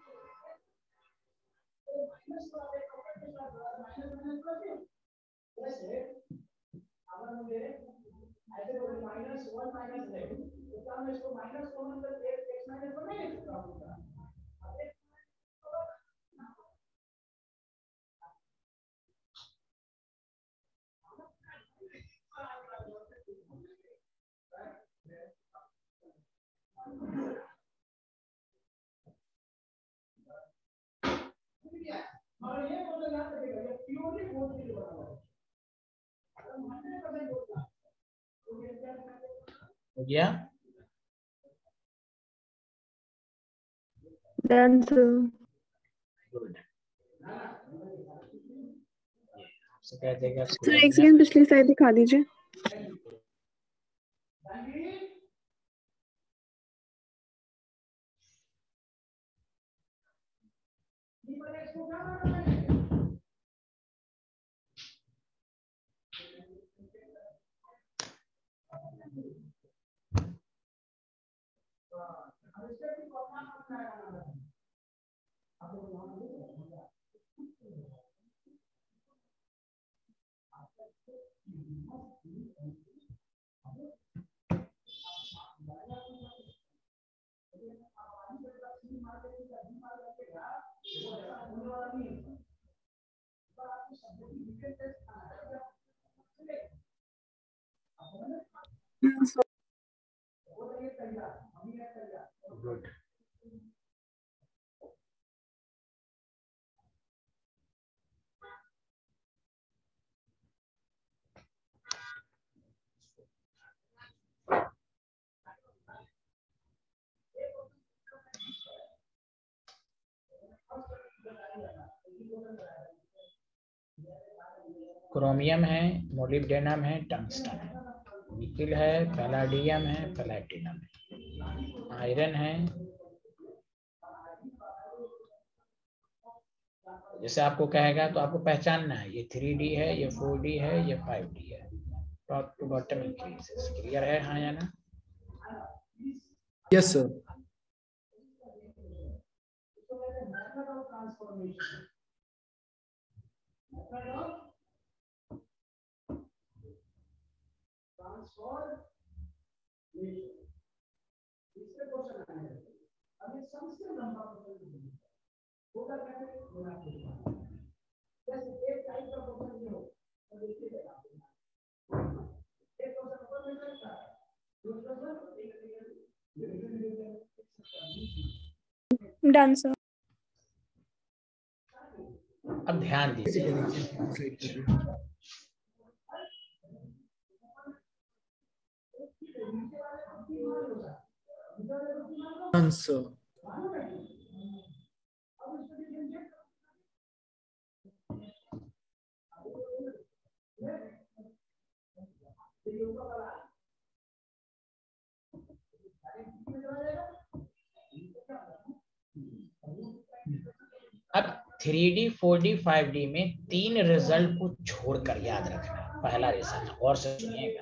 हो गया? Done, sir. गुड। आपसे कह देगा सर एक सेकंड पिछली स्लाइड दिखा दीजिए। गुड। क्रोमियम है, मोलिब्डेनम है, टंगस्टन है, निकिल है, पैलाडियम है, प्लैटिनम है, आयरन है। जैसे आपको कहेगा तो आपको पहचानना है, ये थ्री डी है, ये फोर डी है, ये फाइव डी है। Top to bottom increases. Clear है? हाँ या ना? Yes, sir. Done, sir. अब ध्यान दीजिए, आंसर अब three D, four d, five d में तीन रिजल्ट को छोड़कर याद रखना। पहला रिजल्ट और से सुनिएगा,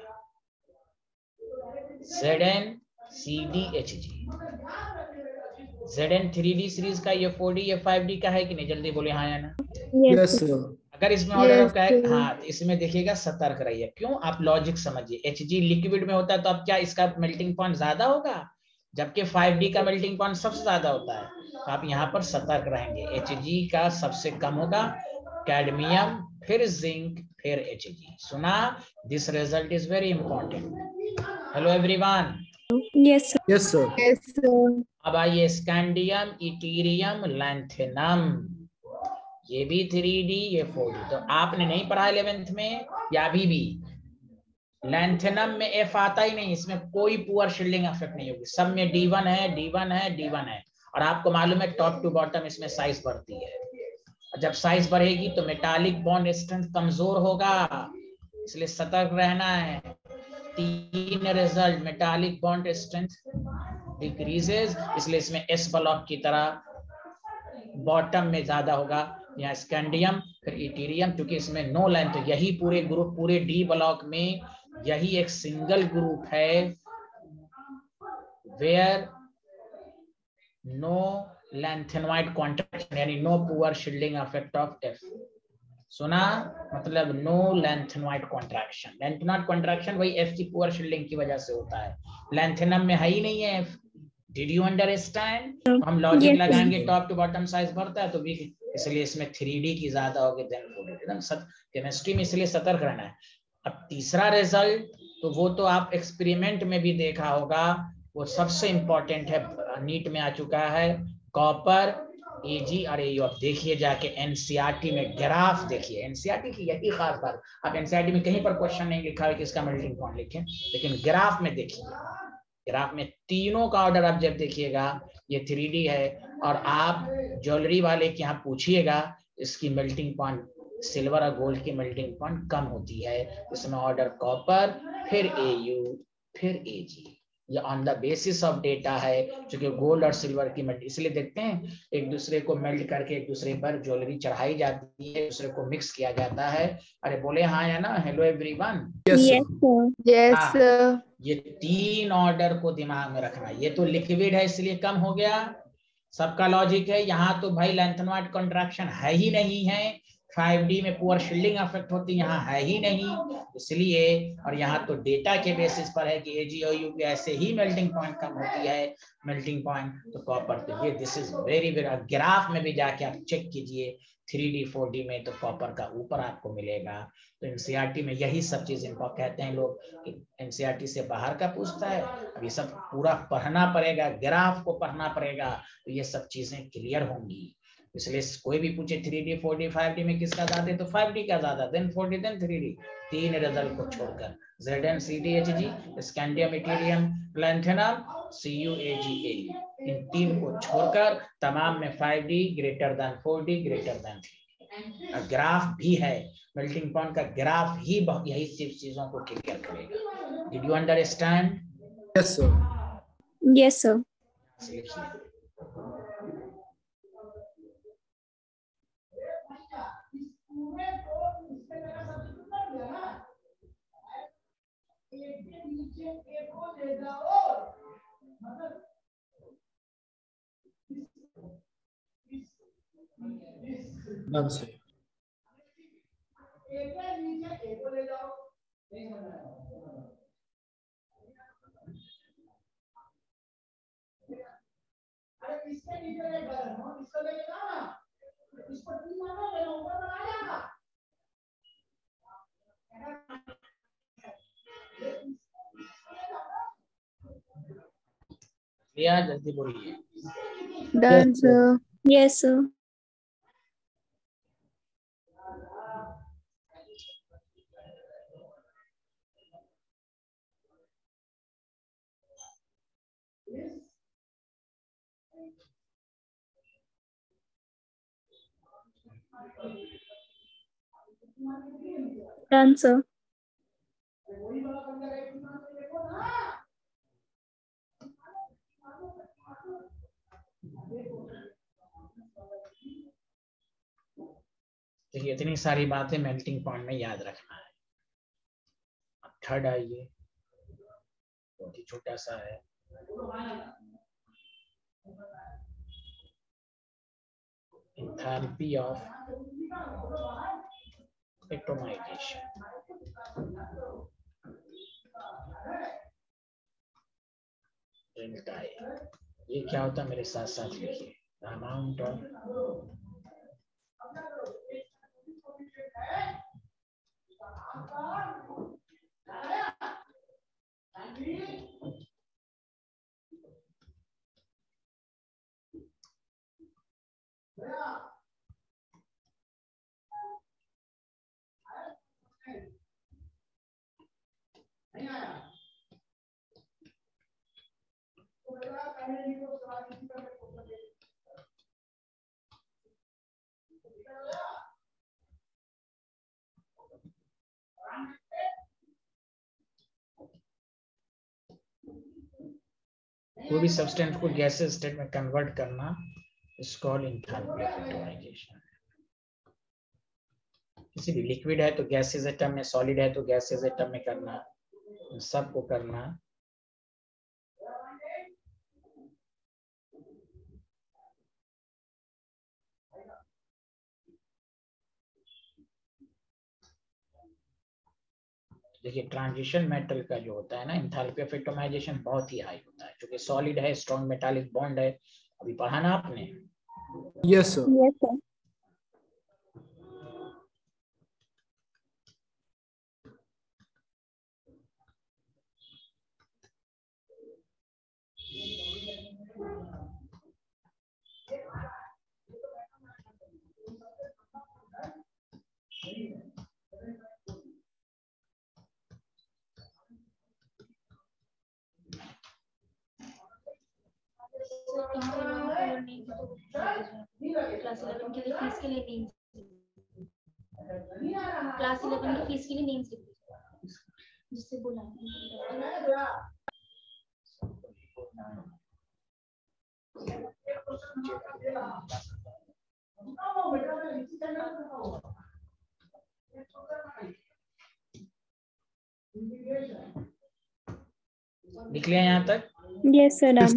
Z N C D H G. Z N three D series का, ये फोर डी, ये फाइव डी का है कि नहीं? जल्दी बोले हाँ या ना। Yes, yes sir. सर। अगर इसमें ऑर्डर Yes, ऑफ का sir. हाँ, तो इसमें देखिएगा सतर्क रहिए। क्यों? आप लॉजिक समझिए। एच जी लिक्विड में होता है तो अब क्या इसका मेल्टिंग पॉइंट ज्यादा होगा, जबकि फाइव डी का मेल्टिंग पॉइंट सबसे ज्यादा होता है। तो आप यहाँ पर सतर्क रहेंगे। एच जी का सबसे कम होगा, कैडमियम, फिर जिंक, फिर एच जी। सुना? This result is very important. Hello everyone. Yes, sir. Yes sir. Yes, sir. अब आइए स्कैंडियम, इटीरियम, लैंथेनम, ये भी थ्री डी, ये फोर डी। तो आपने नहीं पढ़ा इलेवेंथ में या अभी भी? लैंथेनम में एफ आता ही नहीं, इसमें कोई पुअर शील्डिंग इफेक्ट नहीं होगी। सब में डी वन है, डी वन है, डी वन है। और आपको मालूम है टॉप टू बॉटम इसमें साइज बढ़ती है। जब साइज बढ़ेगी तो मेटालिक बॉन्ड स्ट्रेंथ कमजोर होगा, इसलिए सतर्क रहना है। तीन result, metallic bond strength decreases, इसलिए इसमें एस ब्लॉक की तरह बॉटम में ज्यादा होगा। यहाँ स्कैंडियम, फिर इटीरियम, क्योंकि इसमें नो लेंथ, तो यही पूरे ग्रुप, पूरे डी ब्लॉक में यही एक सिंगल ग्रुप है वेयर नो लैंथेनॉइड कॉन्ट्रैक्शन, यानी no poor shielding effect of f. सुना? मतलब no lanthanoid contraction. Lanthanoid contraction वही एफ की पुअर शील्डिंग की वजह से होता है। लैंथेनम में है ही नहीं है एफ। Did you understand? तो हम लॉजिक Yes, sir. लगाएंगे, टॉप टू बॉटम साइज बढ़ता है तो वीक, इसलिए इसमें थ्री डी की ज्यादा होगी देन फोर डी। एकदम सत केमिस्ट्री में इसलिए सतर्क रहना है। अब तीसरा रिजल्ट, तो वो तो आप एक्सपेरिमेंट में भी देखा होगा, वो सबसे इंपॉर्टेंट है, नीट में आ चुका है, कॉपर, एजी और एयू। अब देखिए जाके एनसीईआरटी में ग्राफ देखिए, एनसीईआरटी की यही खास बात। आप एनसीईआरटी में कहीं पर क्वेश्चन नहीं लिखा है कि इसका मेल्टिंग पॉइंट लिखें, लेकिन ग्राफ में देखिए, ग्राफ में तीनों का ऑर्डर आप जब देखिएगा, ये थ्री डी है, और आप ज्वेलरी वाले के यहाँ पूछिएगा, इसकी मेल्टिंग पॉइंट सिल्वर और गोल्ड की मेल्टिंग पॉइंट कम होती है। इसमें ऑर्डर कॉपर, फिर एयू, फिर एजी। ये on the basis of data है, क्योंकि गोल्ड और सिल्वर की मेल्ट, इसलिए देखते हैं एक दूसरे को मेल्ट करके एक दूसरे पर ज्वेलरी चढ़ाई जाती है, एक दूसरे को मिक्स किया जाता है। अरे बोले हाँ या ना? Hello everyone. Yes Yes, sir. sir. Yes, हाँ, sir. ये तीन ऑर्डर को दिमाग में रखना। ये तो लिक्विड है इसलिए कम हो गया, सबका लॉजिक है। यहाँ तो भाई लैंथेनॉइड कॉन्ट्रैक्शन है ही नहीं है, फाइव डी में पुअर शील्डिंग इफेक्ट होती यहाँ है ही नहीं, इसलिए। और यहाँ तो डेटा के बेसिस पर है कि एजीओयू की ऐसे ही मेल्टिंग पॉइंट कम होती है, मेल्टिंग पॉइंट तो कॉपर। तो ये this is very very, graph में भी जाके आप चेक कीजिए, थ्री डी फोर डी में तो कॉपर का ऊपर आपको मिलेगा। तो एनसीईआरटी में यही सब चीज इनको कहते हैं लोग कि एनसीईआरटी से बाहर का पूछता है। अब ये सब पूरा पढ़ना पड़ेगा, ग्राफ को पढ़ना पड़ेगा, तो ये सब चीजें क्लियर होंगी। इसलिए कोई भी पूछे three D, four d, five d में किसका ज्यादा है, तो फाइव डी का ज्यादा, then four d, then three d. तीन रिजल्ट को छोड़कर Z N C D H G, scandium, yttrium, lanthanum, C U A G A U, इन तीन को छोड़कर तमाम में five d greater than four d, greater than three d. Graph भी है, मेल्टिंग पॉइंट का ग्राफ ही यही सिर्फ चीजों को क्लियर करेगा। Did you understand? Yes sir. Yes, sir. Done sir. लिया, जल्दी बोलिए। Done, sir. Yes, sir. Done, sir. देखिए इतनी सारी बातें मेल्टिंग पॉइंट में याद रखना है। अब थर्ड आइए, बहुत ही छोटा सा है। Enthalpy of atomization. Delta A, ये क्या होता है मेरे साथ साथ लिखिए। अमाउंट ऑफ कोई भी सब्सटेंस को गैसेस स्टेट में कन्वर्ट करना is called enthalpy of atomization. किसी भी लिक्विड है तो गैसेस एटम में, सॉलिड है तो गैसेस एटम में करना, सबको करना। देखिए ट्रांजिशन मेटल का जो होता है ना, एंथैल्पी ऑफ एटोमाइजेशन बहुत ही हाई होता है, क्योंकि सॉलिड है, स्ट्रॉन्ग मेटालिक बॉन्ड है। अभी पढ़ा ना आपने? Yes sir. Yes, sir. Class eleven के लिए फीस के लिए नेम्स क्लास इलेवन की फीस के लिए नेम्स लिख दीजिए, जिससे बुलाएंगे। लिख लिया यहाँ तक? Yes, sir. Done.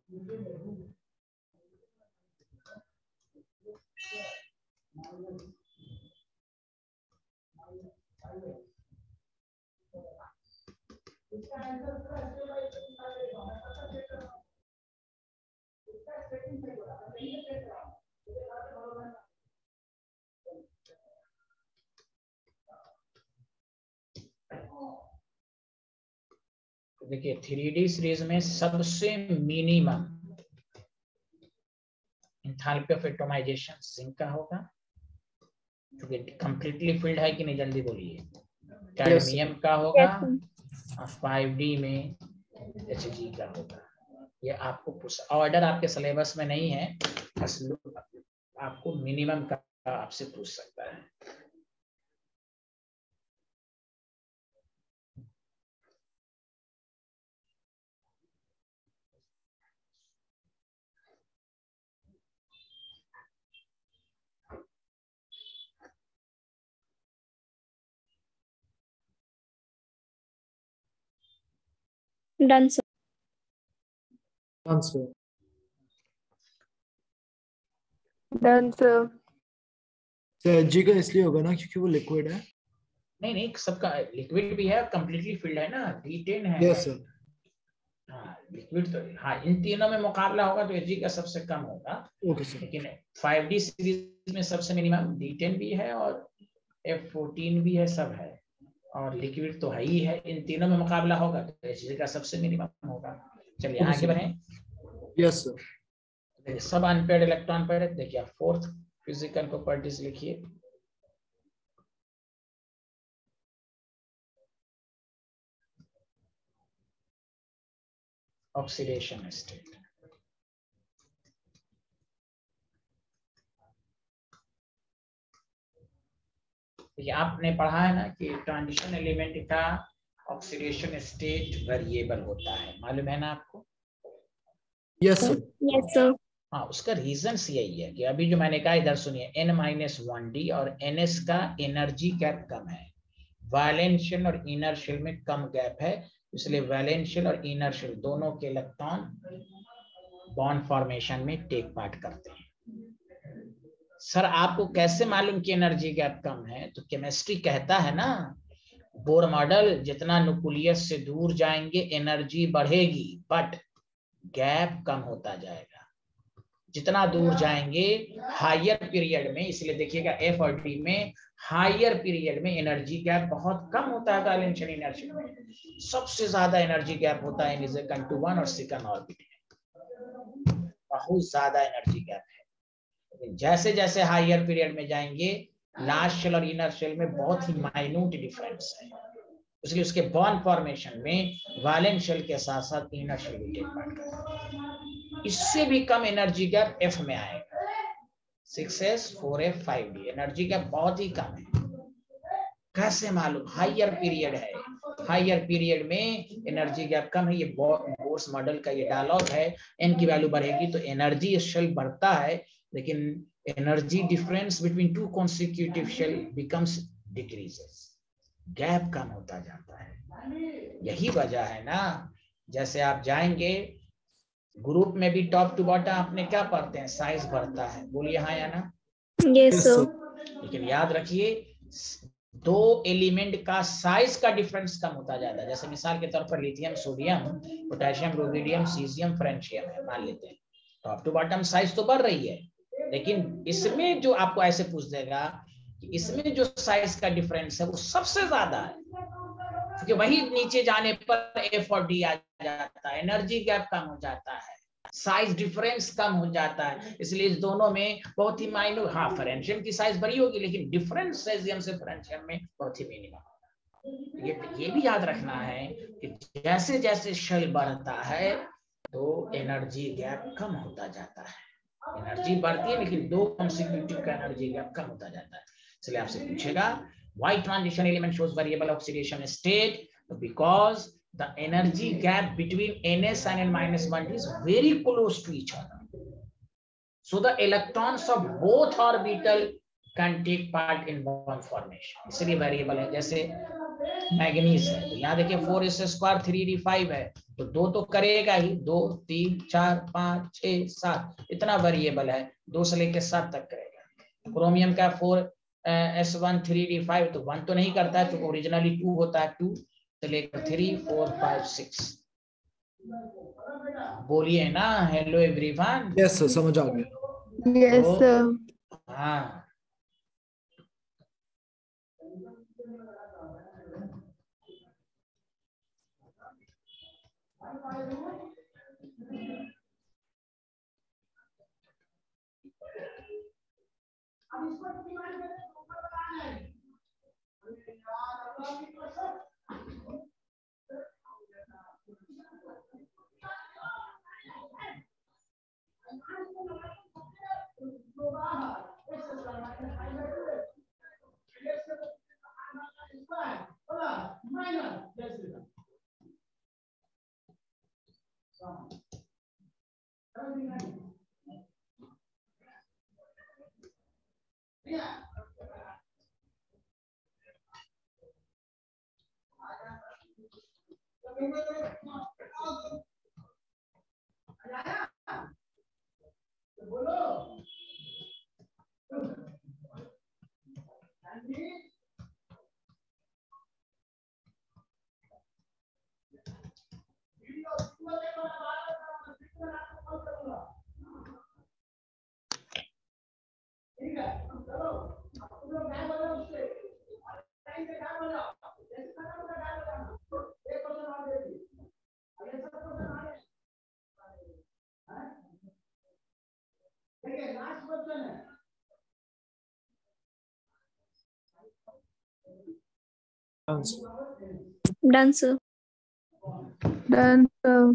देखिए थ्री डी सीरीज में सबसे minimum enthalpy of atomization zinc का होगा, क्योंकि कंप्लीटली फिल्ड है कि नहीं, जल्दी बोलिए। कैडमियम का होगा, और फाइव डी में एच जी का होगा। ये आपको ऑर्डर आपके सिलेबस में नहीं है, आपको मिनिमम का आपसे पूछ सकता है। Done, sir. Done, sir. Done, sir. Sir ji का इसलिए होगा ना क्योंकि वो लिक्विड है। नहीं नहीं, सबका लिक्विड भी है, कंप्लीटली फिल्ड है ना, डी टेन है। Yes sir. हाँ लिक्विड तो हाँ इन तीनों में मुकाबला होगा तो Hg का सबसे कम होगा। Okay sir. लेकिन फाइव डी सीरीज में सबसे मिनिमम डी टेन भी है और एफ फोर्टीन भी है, सब है और लिक्विड तो है ही है। इन तीनों में मुकाबला होगा तो Hg का सबसे मिनिमम होगा। चलिए ओके आगे सर। बढ़े। Yes sir. देखिए सब अनपेड इलेक्ट्रॉन पेयर है। देखिए फोर्थ फिजिकल प्रॉपर्टीज लिखिए। Oxidation state. देखिए आपने पढ़ा है ना कि ट्रांजिशन एलिमेंट का ऑक्सीडेशन स्टेट वेरिएबल होता है, मालूम है ना आपको? Yes sir. Yes, sir. हाँ उसका रीजन यही है कि अभी जो मैंने कहा इधर सुनिए, एन माइनस वन डी और एन एस का एनर्जी गैप कम है। वैलेंशियल और इनर शेल में कम गैप है, इसलिए वैलेंशियल और इनर शेल दोनों के इलेक्ट्रॉन बॉन्ड फॉर्मेशन में टेक पार्ट करते हैं। सर आपको कैसे मालूम कि एनर्जी गैप कम है? तो केमिस्ट्री कहता है ना, बोर मॉडल, जितना न्यूक्लियस से दूर जाएंगे एनर्जी बढ़ेगी बट गैप कम होता जाएगा। जितना दूर जाएंगे हायर पीरियड में, इसलिए देखिएगा एफ और डी में हायर पीरियड में एनर्जी गैप बहुत कम होता है। वैलेंशियल इनर्शियल में सबसे ज्यादा एनर्जी गैप होता है सेकंड टू वन और सेकंड ऑर्बिट में, बहुत ज्यादा एनर्जी गैप है। लेकिन जैसे जैसे हायर पीरियड में जाएंगे लास्ट शेल और इनर शेल में बहुत ही माइन्यूट डिफरेंस है, इसलिए उसके बॉन्ड फॉर्मेशन में वैलेंस शेल के साथ साथ इनर शेल भी टेक पार्ट करता है। इससे भी कम एनर्जी गैप एफ में आएगा, six S four F five D, energy gap बहुत ही कम है। कैसे मालूम? हायर पीरियड है, हायर पीरियड में एनर्जी गैप कम है। ये बोर्स मॉडल का ये डायलॉग है। एन की वैल्यू बढ़ेगी तो एनर्जी शेल बढ़ता है, लेकिन energy difference between two consecutive shell becomes decreases, gap कम होता जाता है। यही वजह है ना, जैसे आप जाएंगे ग्रुप में भी टॉप टू बॉटम आपने क्या पढ़ते हैं, साइज बढ़ता है, बोलिए हाँ या ना? Yes, sir. लेकिन याद रखिए दो एलिमेंट का साइज का डिफरेंस कम होता जाता है। जैसे मिसाल के तौर पर lithium sodium potassium rubidium caesium francium है, मान लेते हैं, टॉप टू बॉटम साइज तो बढ़ रही है, लेकिन इसमें जो आपको ऐसे पूछ देगा कि इसमें जो साइज का डिफरेंस है वो सबसे ज्यादा है, क्योंकि वही नीचे जाने पर एफ और डी आ जाता है, एनर्जी गैप कम हो जाता है, साइज डिफरेंस कम हो जाता है। इसलिए इस दोनों में बहुत ही माइन्यूट, हाँ फ्रेंशियम की साइज बड़ी होगी लेकिन डिफरेंस सेजियम से फ्रेंशियम में बहुत ही मिनिमम। ये ये भी याद रखना है कि जैसे जैसे शेल बढ़ता है तो एनर्जी गैप कम होता जाता है। एनर्जी बढ़ती है लेकिन दो कॉन्सिक्यूटिव का एनर्जी गैप कम होता जाता है। इसलिए आपसे पूछेगा why transition element shows variable oxidation state, because the energy gap between ns and n minus one is very close to each other, so the electrons of both orbital can take part in bond formation, इसलिए variable है। जैसे manganese है तो यहाँ देखिए four S square three D five है तो दो तो करेगा ही, दो तीन चार पांच छह सात, इतना वेरिएबल है, दो से लेकर सात तक करेगा। क्रोमियम का four S one three D five तो वन तो नहीं करता है, तो ओरिजिनली टू होता है, टू से लेकर थ्री फोर फाइव सिक्स। बोलिए ना हेलो एवरीवन। यस सर, समझ आ गया। Yes, तो sir. हाँ बोलो Done, sir. Done, sir. Done, sir.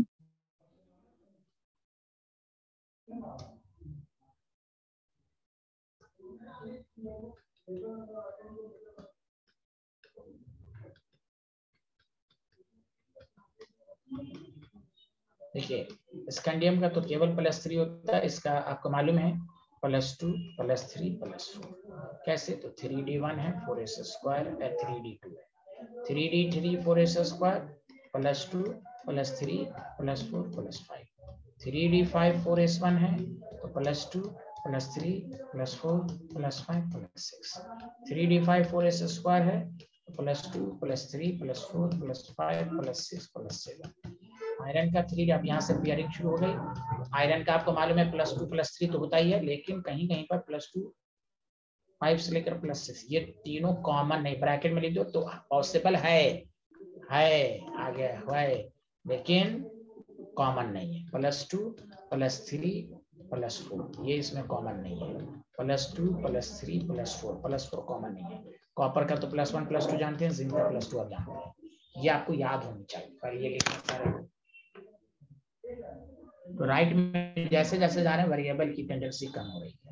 देखिए स्कैंडियम का तो केवल प्लस थ्री होता है, इसका आपको मालूम है plus two plus three plus four. कैसे? तो थ्री डी वन है, फोर एस स्क्वायर है, थ्री डी टू है, three D three four S square plus two plus three plus four plus five, three D five four S one है तो plus two plus three plus four plus five plus six, three D five four S square है तो plus two plus three plus four plus five plus six plus seven. Iron का three, अब यहाँ से pairing शुरू हो गई। Iron का आपको मालूम है प्लस टू प्लस थ्री तो होता ही है, लेकिन कहीं कहीं पर प्लस टू फाइव से लेकर प्लस सिक्स, ये तीनों कॉमन नहीं, ब्रैकेट में लिख दो तो पॉसिबल है है आगे है लेकिन कॉमन नहीं है। Plus two plus three plus four ये इसमें कॉमन नहीं है, plus two plus three plus four plus four common नहीं है। कॉपर का तो प्लस वन प्लस टू जानते हैं, जिंक का प्लस टू आप जानते हैं, ये आपको याद होनी चाहिए पर ये लिखना सारा। तो राइट में जैसे जैसे जा रहे हैं वेरिएबल की टेंडेंसी कम हो रही है।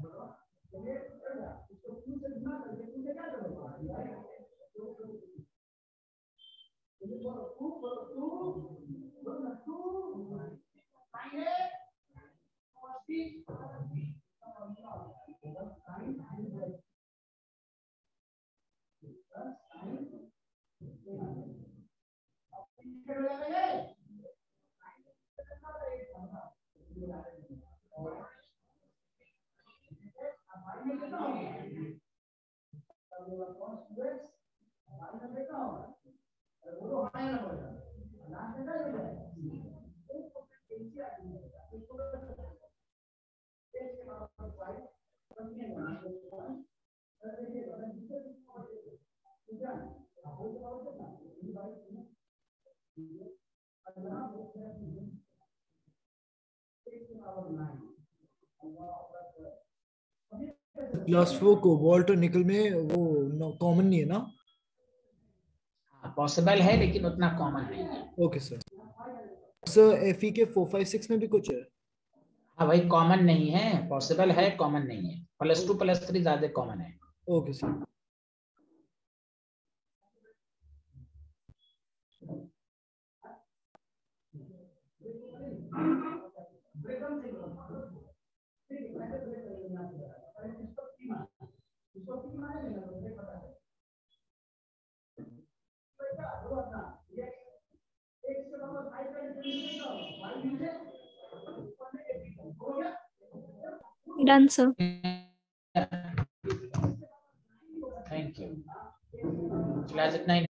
क्लास फोर कोबाल्ट और निकल में वो कॉमन नहीं है ना? पॉसिबल है लेकिन उतना कॉमन नहीं है। Okay sir. सर एफई के फोर फाइव सिक्स में भी कुछ है? हाँ भाई कॉमन नहीं है, पॉसिबल है कॉमन नहीं है, प्लस टू प्लस थ्री ज्यादा कॉमन है। Okay sir. Done, sir. Thank you. Class इतना ही